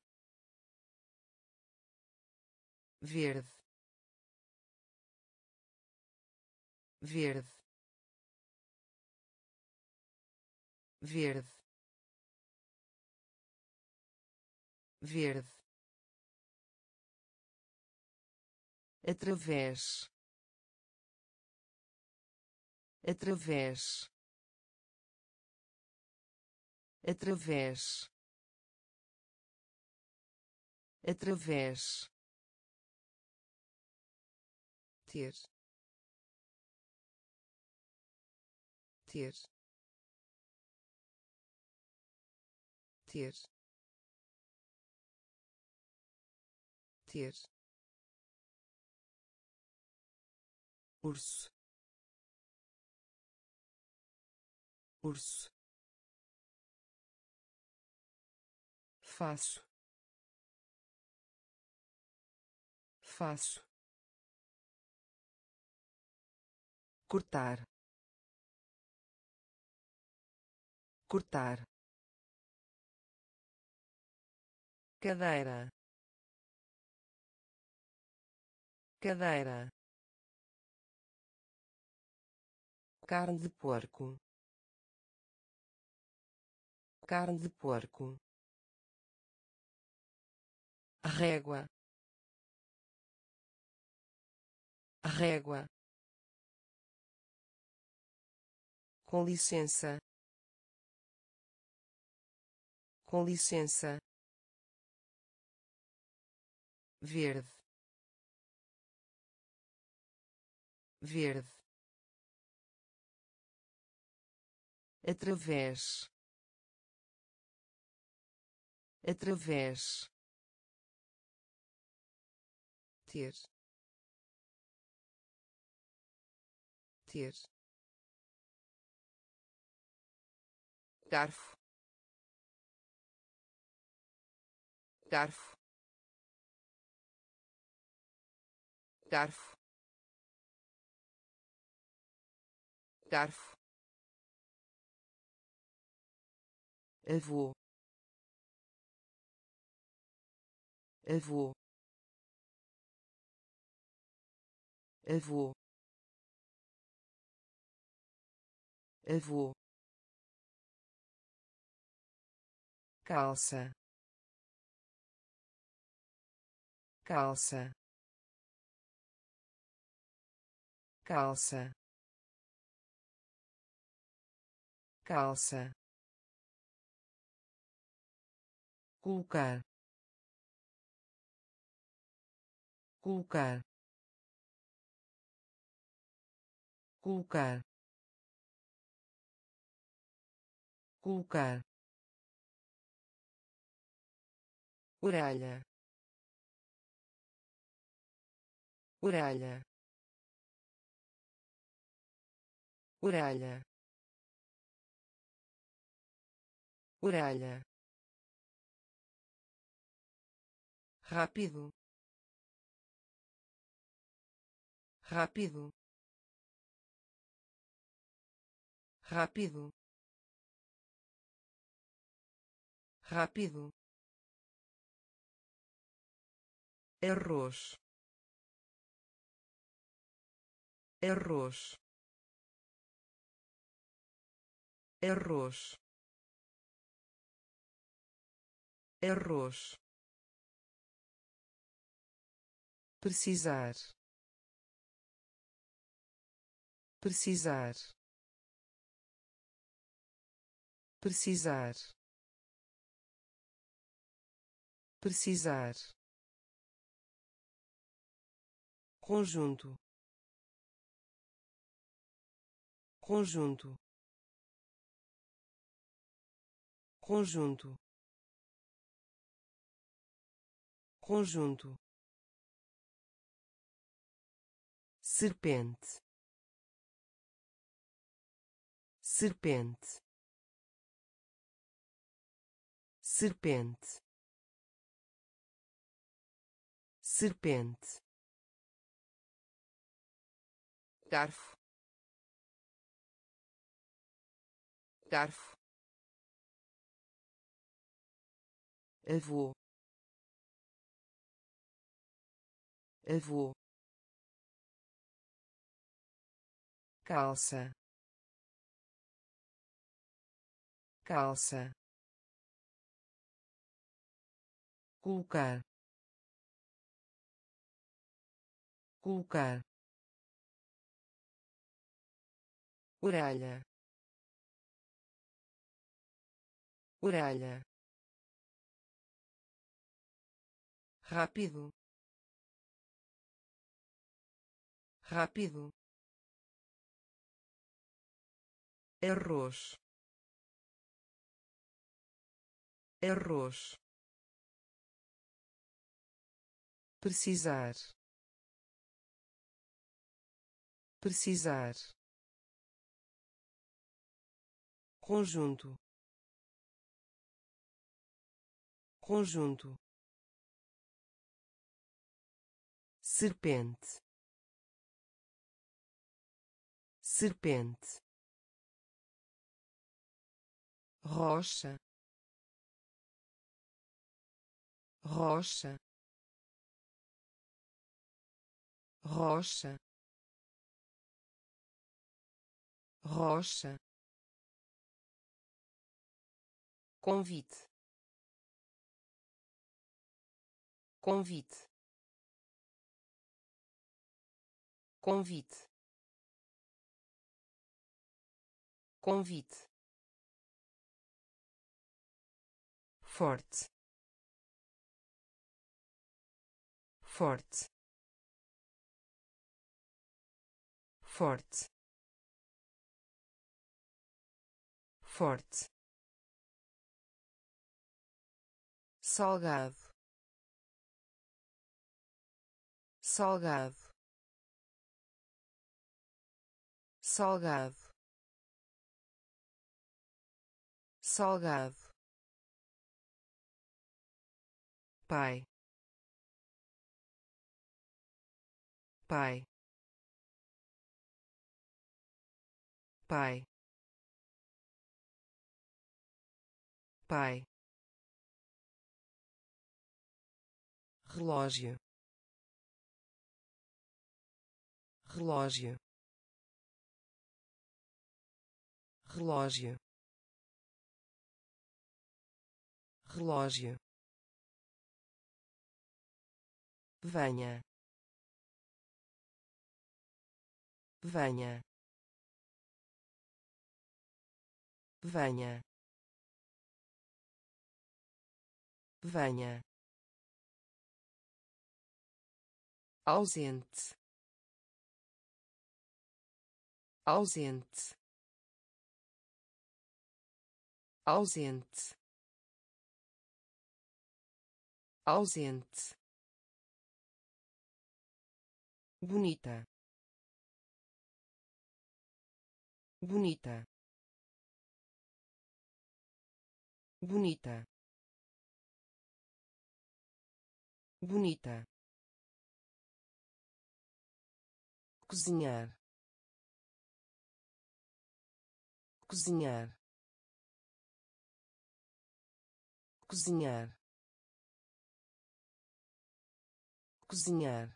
verde, verde, verde, verde, através, através, através, através, ter, ter, ter, ter, urso, urso, faço, faço, cortar, cortar, cadeira, cadeira, carne de porco, carne de porco, régua, régua, com licença, verde, verde, através, através, ter, ter, garfo, garfo, garfo, garfo, avô, avô, avô, avô, calça, calça, calça, calça, colocar, colocar, colocar, colocar, orelha, orelha, orelha, orelha, rápido, rápido, rápido, rápido, arroz, arroz, arroz, arroz, precisar, precisar, precisar, precisar, conjunto, conjunto, conjunto, conjunto, serpente, serpente, serpente, serpente, garfo, garfo, avô, avô, calça, calça, colocar, colocar, orelha, orelha, rápido, rápido, arroz, arroz, precisar, precisar, conjunto, conjunto, serpente, serpente, rocha, rocha, rocha, rocha, convite, convite, convite, convite, forte, forte, forte, forte, salgado, salgado, salgado, salgado, pai, pai, pai, pai, relógio, relógio, relógio, relógio, venha, venha, venha, venha, ausente, ausente, ausente, ausente, bonita, bonita, bonita, bonita, cozinhar, cozinhar, cozinhar, cozinhar,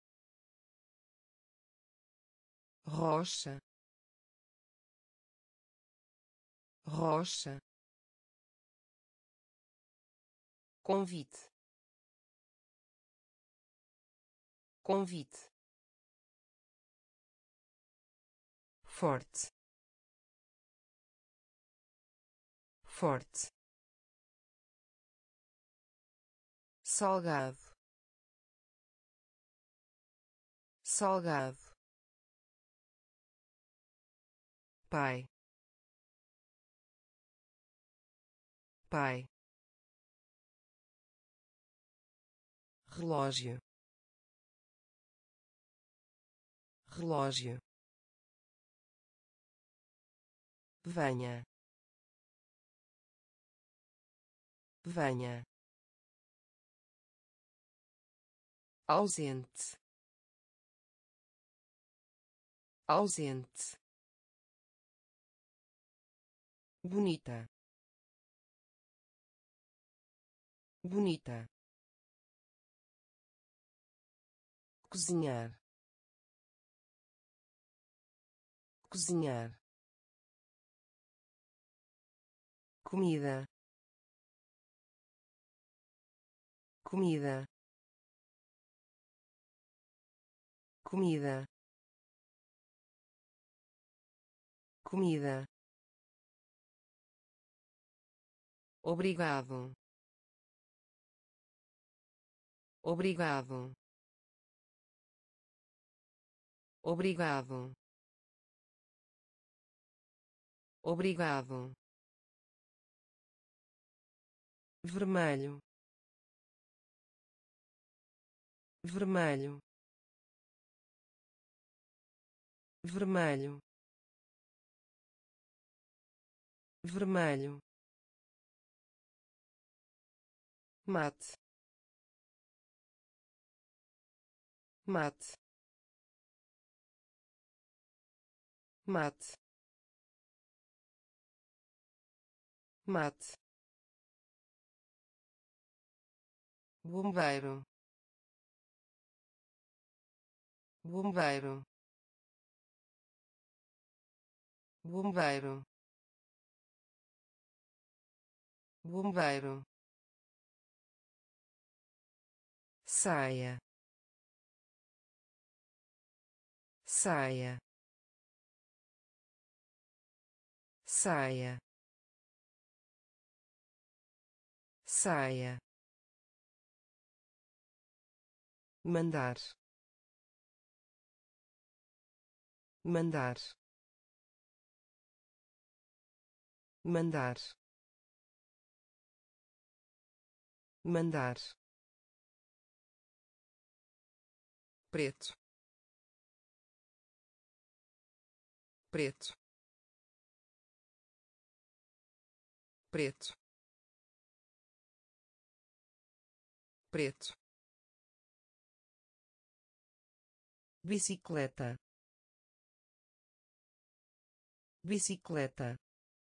rocha, rocha, convite, convite, forte, forte, salgado, salgado, pai, pai, relógio, relógio, venha, venha, ausente, ausente, bonita, bonita, cozinhar, cozinhar, comida, comida, comida, comida, obrigado, obrigado, obrigado, obrigado, vermelho, vermelho, vermelho, vermelho, mate, mate, mate, mate, bombeiro, bombeiro, bombeiro, bombeiro, saia, saia, saia, saia, mandar, mandar, mandar, mandar, preto, preto, preto, preto, bicicleta, bicicleta,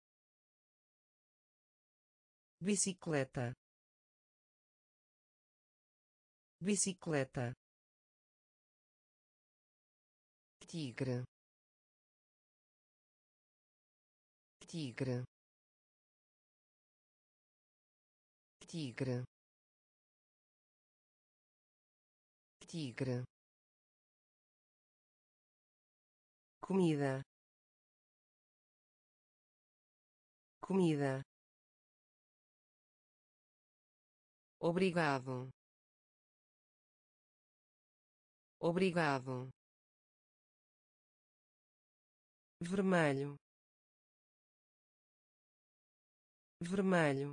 bicicleta, bicicleta, tigre, tigre, tigre, tigre, comida, comida, obrigado, obrigado, vermelho, vermelho,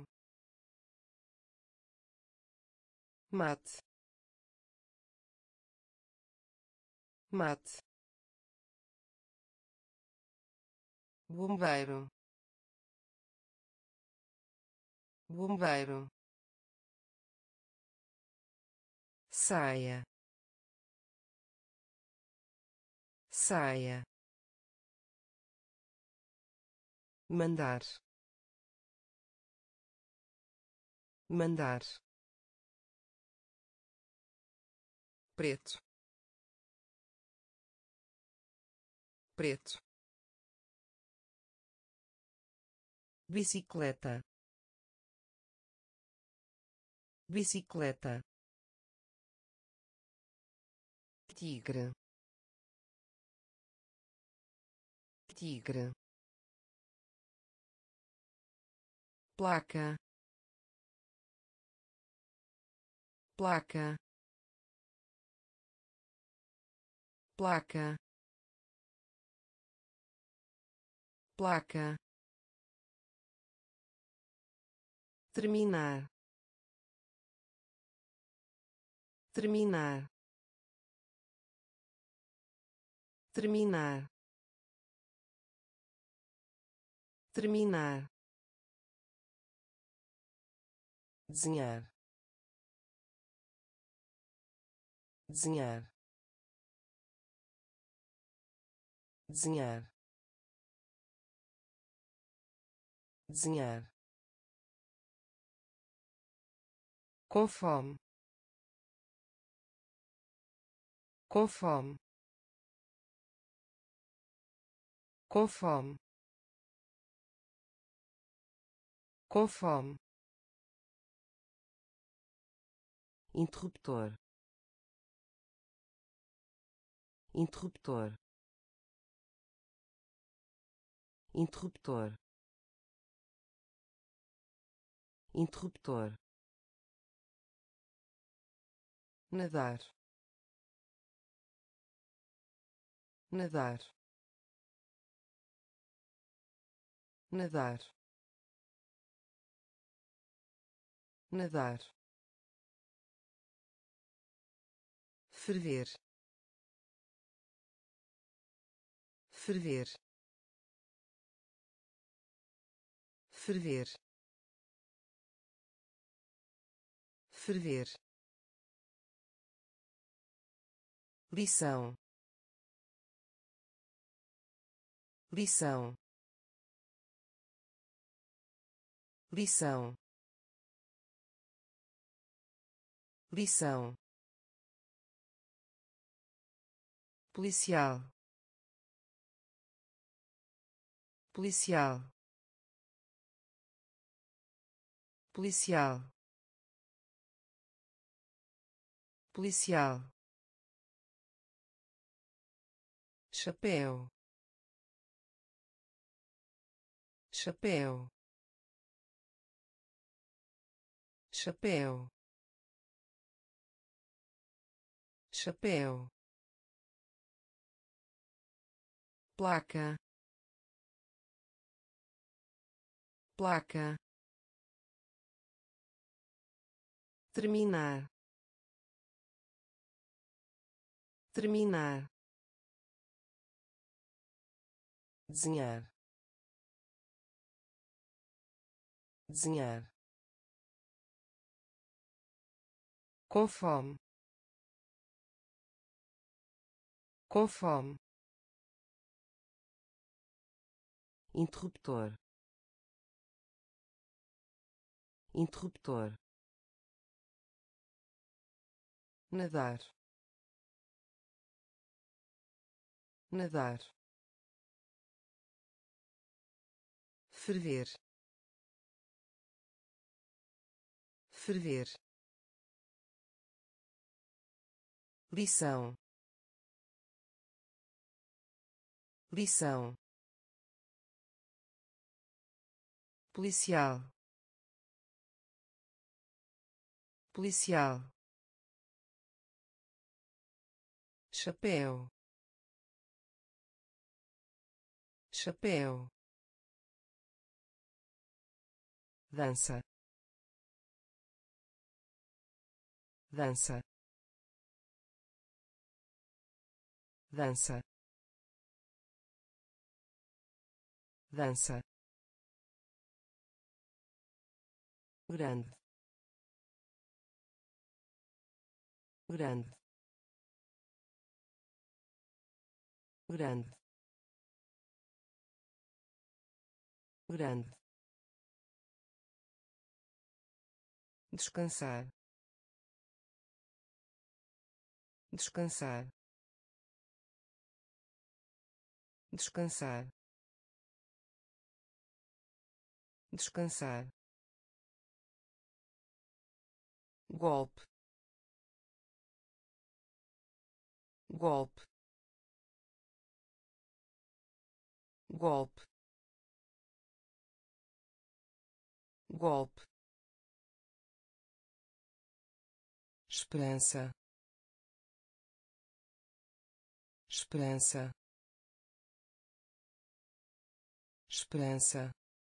mate, mate, bombeiro, bombeiro, saia, saia, mandar, mandar, preto, preto, bicicleta, bicicleta, tigre, tigre, placa, placa, placa, placa, terminar, terminar, terminar, terminar, desenhar, desenhar, desenhar, desenhar, com fome, com fome, com fome, com fome, interruptor, interruptor, interruptor, interruptor, nadar, nadar, nadar, nadar, ferver, ferver, ferver, ferver, lição, lição, lição, lição, policial, policial, policial, policial, chapéu, chapéu, chapéu, chapéu, placa, placa, terminar, terminar, desenhar, desenhar, com fome, com fome, interruptor, interruptor, nadar, nadar, ferver, ferver, lição, lição, policial, policial, chapéu, chapéu, dança, dança, dança, dança, grande, grande, grande, grande, descansar, descansar, descansar, descansar, golpe, golpe, golpe, golpe, esperança, esperança, esperança,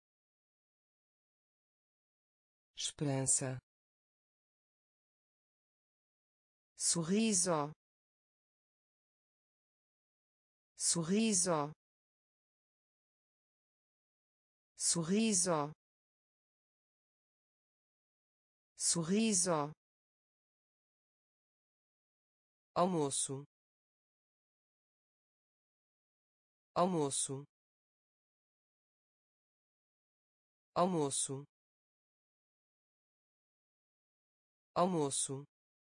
esperança, sorriso, sorriso, sorriso, sorriso, almoço, almoço, almoço, almoço,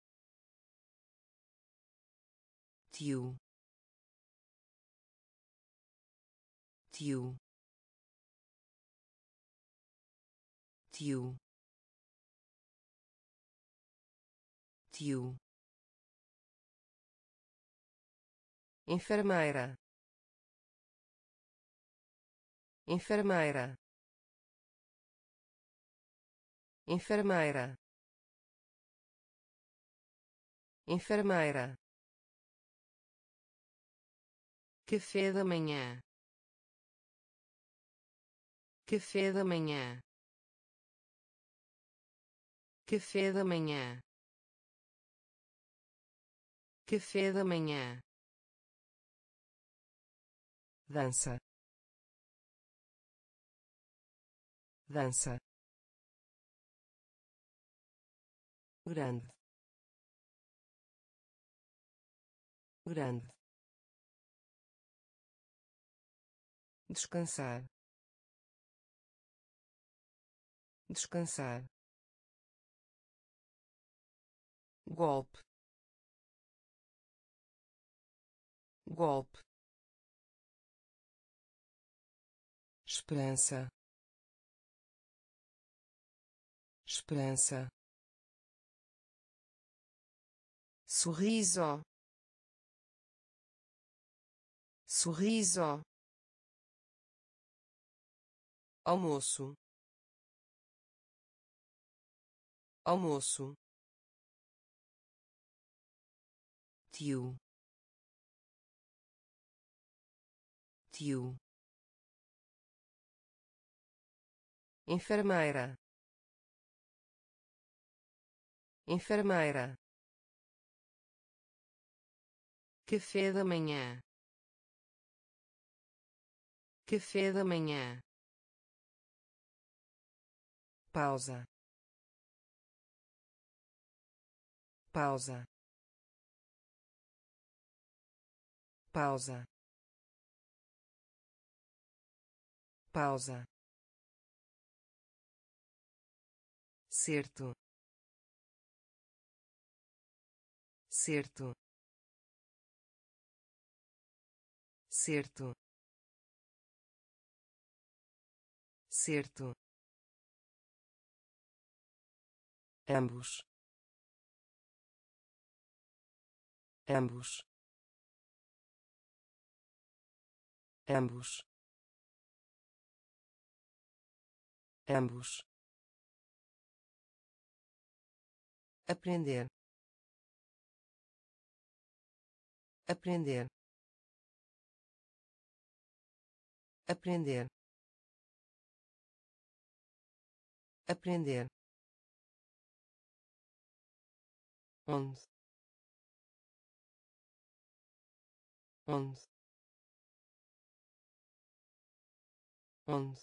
tio, tio, tio, tio, enfermeira, enfermeira, enfermeira, enfermeira, café da manhã, café da manhã, café da manhã, café da manhã, dança, dança, grande, grande, descansar, descansar, golpe, golpe, esperança, esperança, sorriso, sorriso, almoço, almoço, tio, tio, enfermeira, enfermeira, café da manhã, café da manhã, pausa, pausa, pausa, pausa, certo, certo, certo, certo, ambos, ambos, ambos, ambos, aprender, aprender, aprender, aprender, onde, onde, onde,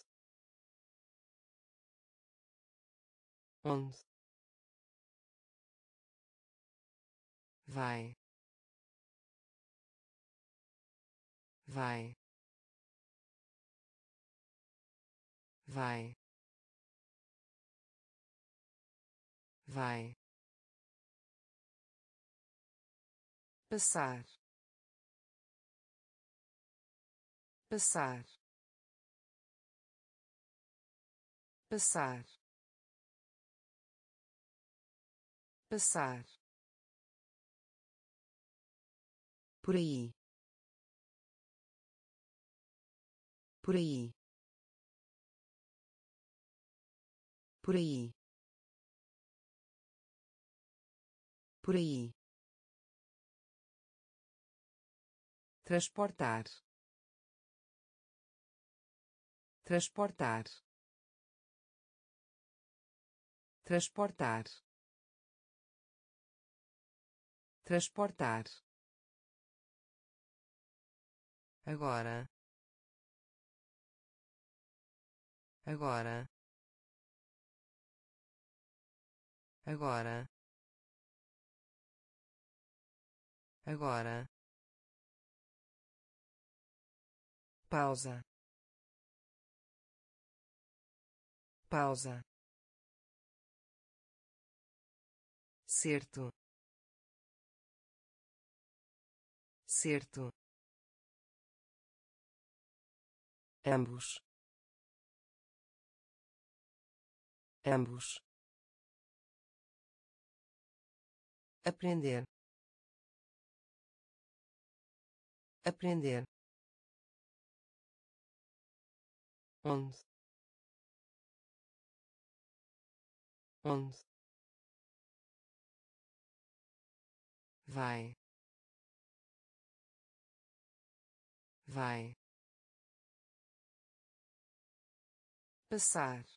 onde, vai, vai, vai, vai, passar, passar, passar, passar, por aí, por aí, por aí, por aí, transportar, transportar, transportar, transportar, agora, agora, agora, agora, pausa, pausa, certo, certo, ambos, ambos, aprender, aprender, onde, onde, vai, vai, passar,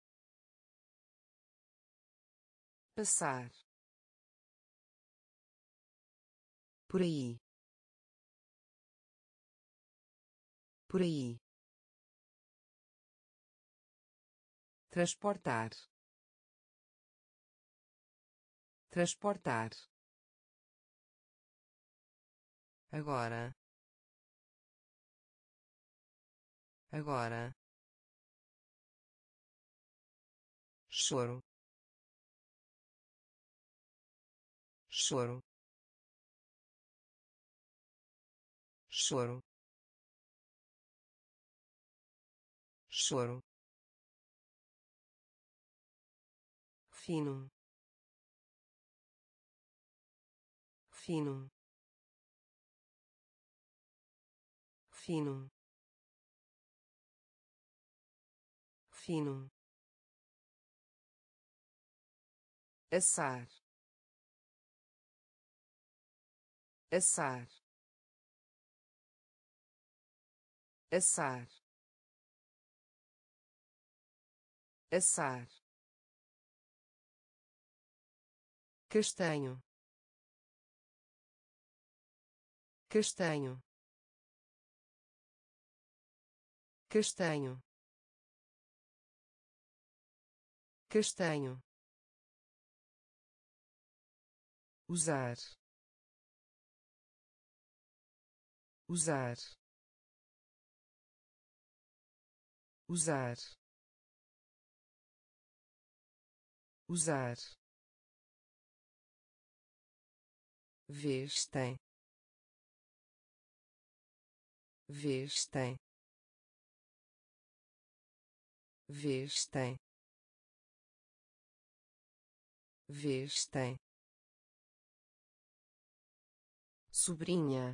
passar, por aí, por aí, transportar, transportar, agora, agora, choro, choro, choro, choro, fino, fino, fino, fino, assar, assar, assar, assar, castanho, castanho, castanho, castanho, usar, usar, usar, usar, vestem, vestem, vestem, vestem, sobrinha,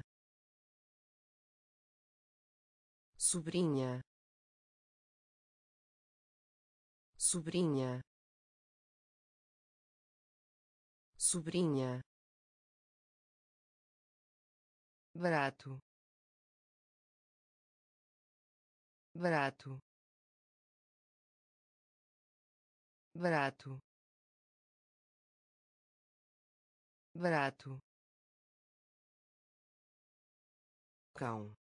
sobrinha, sobrinha, sobrinha, barato, barato, barato, barato, cão,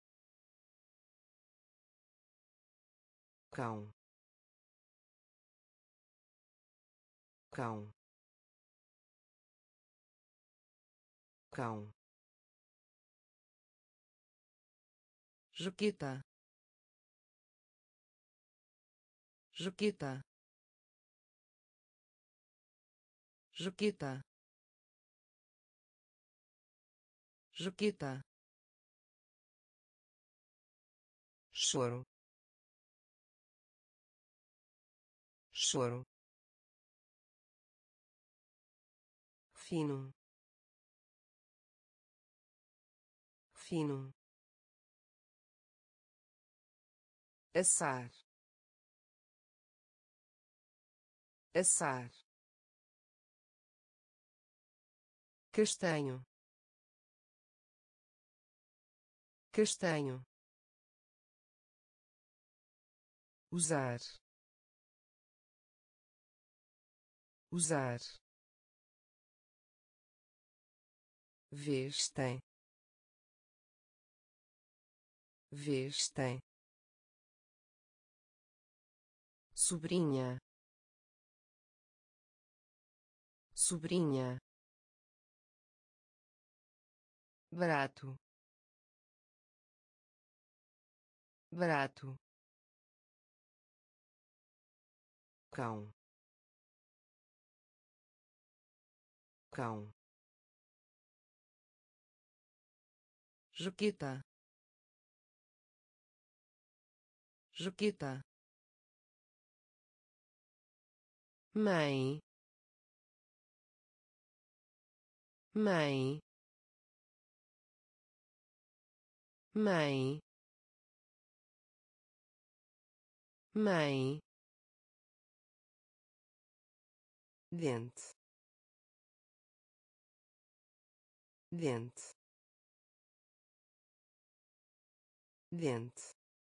cão, cão, cão, Juquita, Juquita, Juquita, Juquita, choro, choro, fino, fino, assar, assar, castanho, castanho, usar, usar, vestem, vestem, sobrinha, sobrinha, barato, barato, cão, cão, Juquita, Juquita, mãe, mãe, mãe, mãe, dente, dente, dente,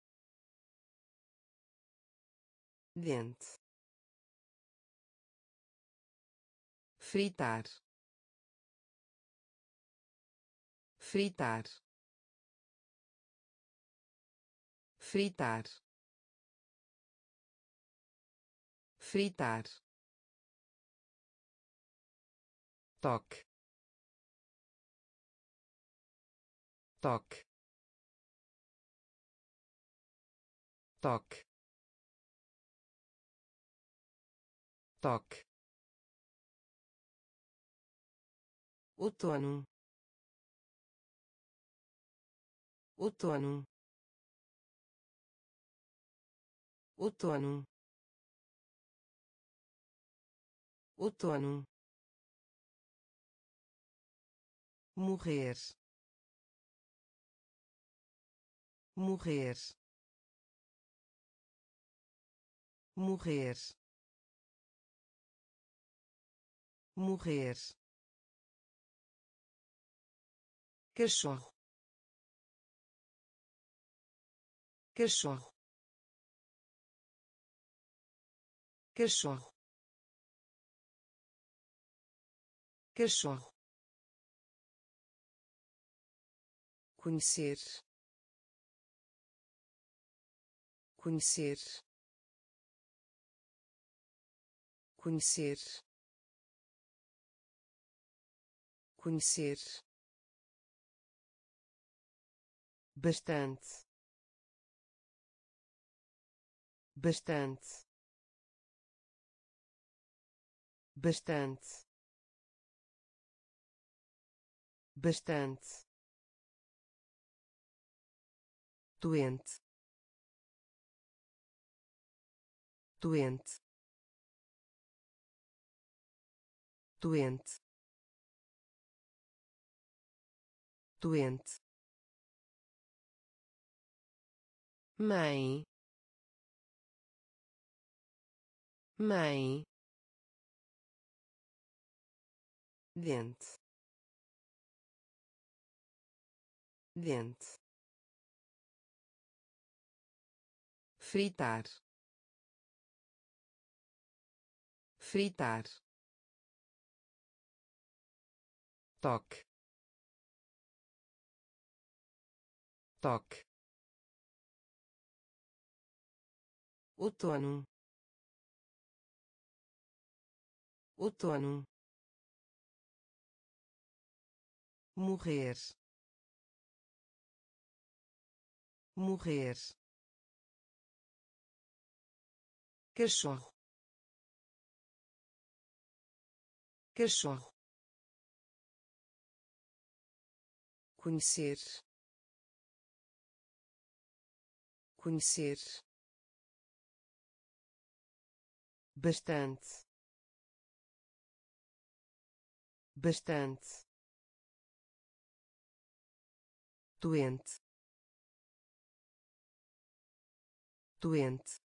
dente, fritar, fritar, fritar, fritar, toque, toque, toque, toque, outono, outono, outono, outono, morrer, morrer, morrer, morrer, cachorro, cachorro, cachorro, cachorro, conhecer, conhecer, conhecer, conhecer, bastante, bastante, bastante, bastante, doente, doente, doente, doente, mãe, mãe, dente, dente, fritar, fritar, toque, toque, outono, outono, morrer, morrer, cachorro, cachorro, conhecer, conhecer, bastante, bastante, doente, doente,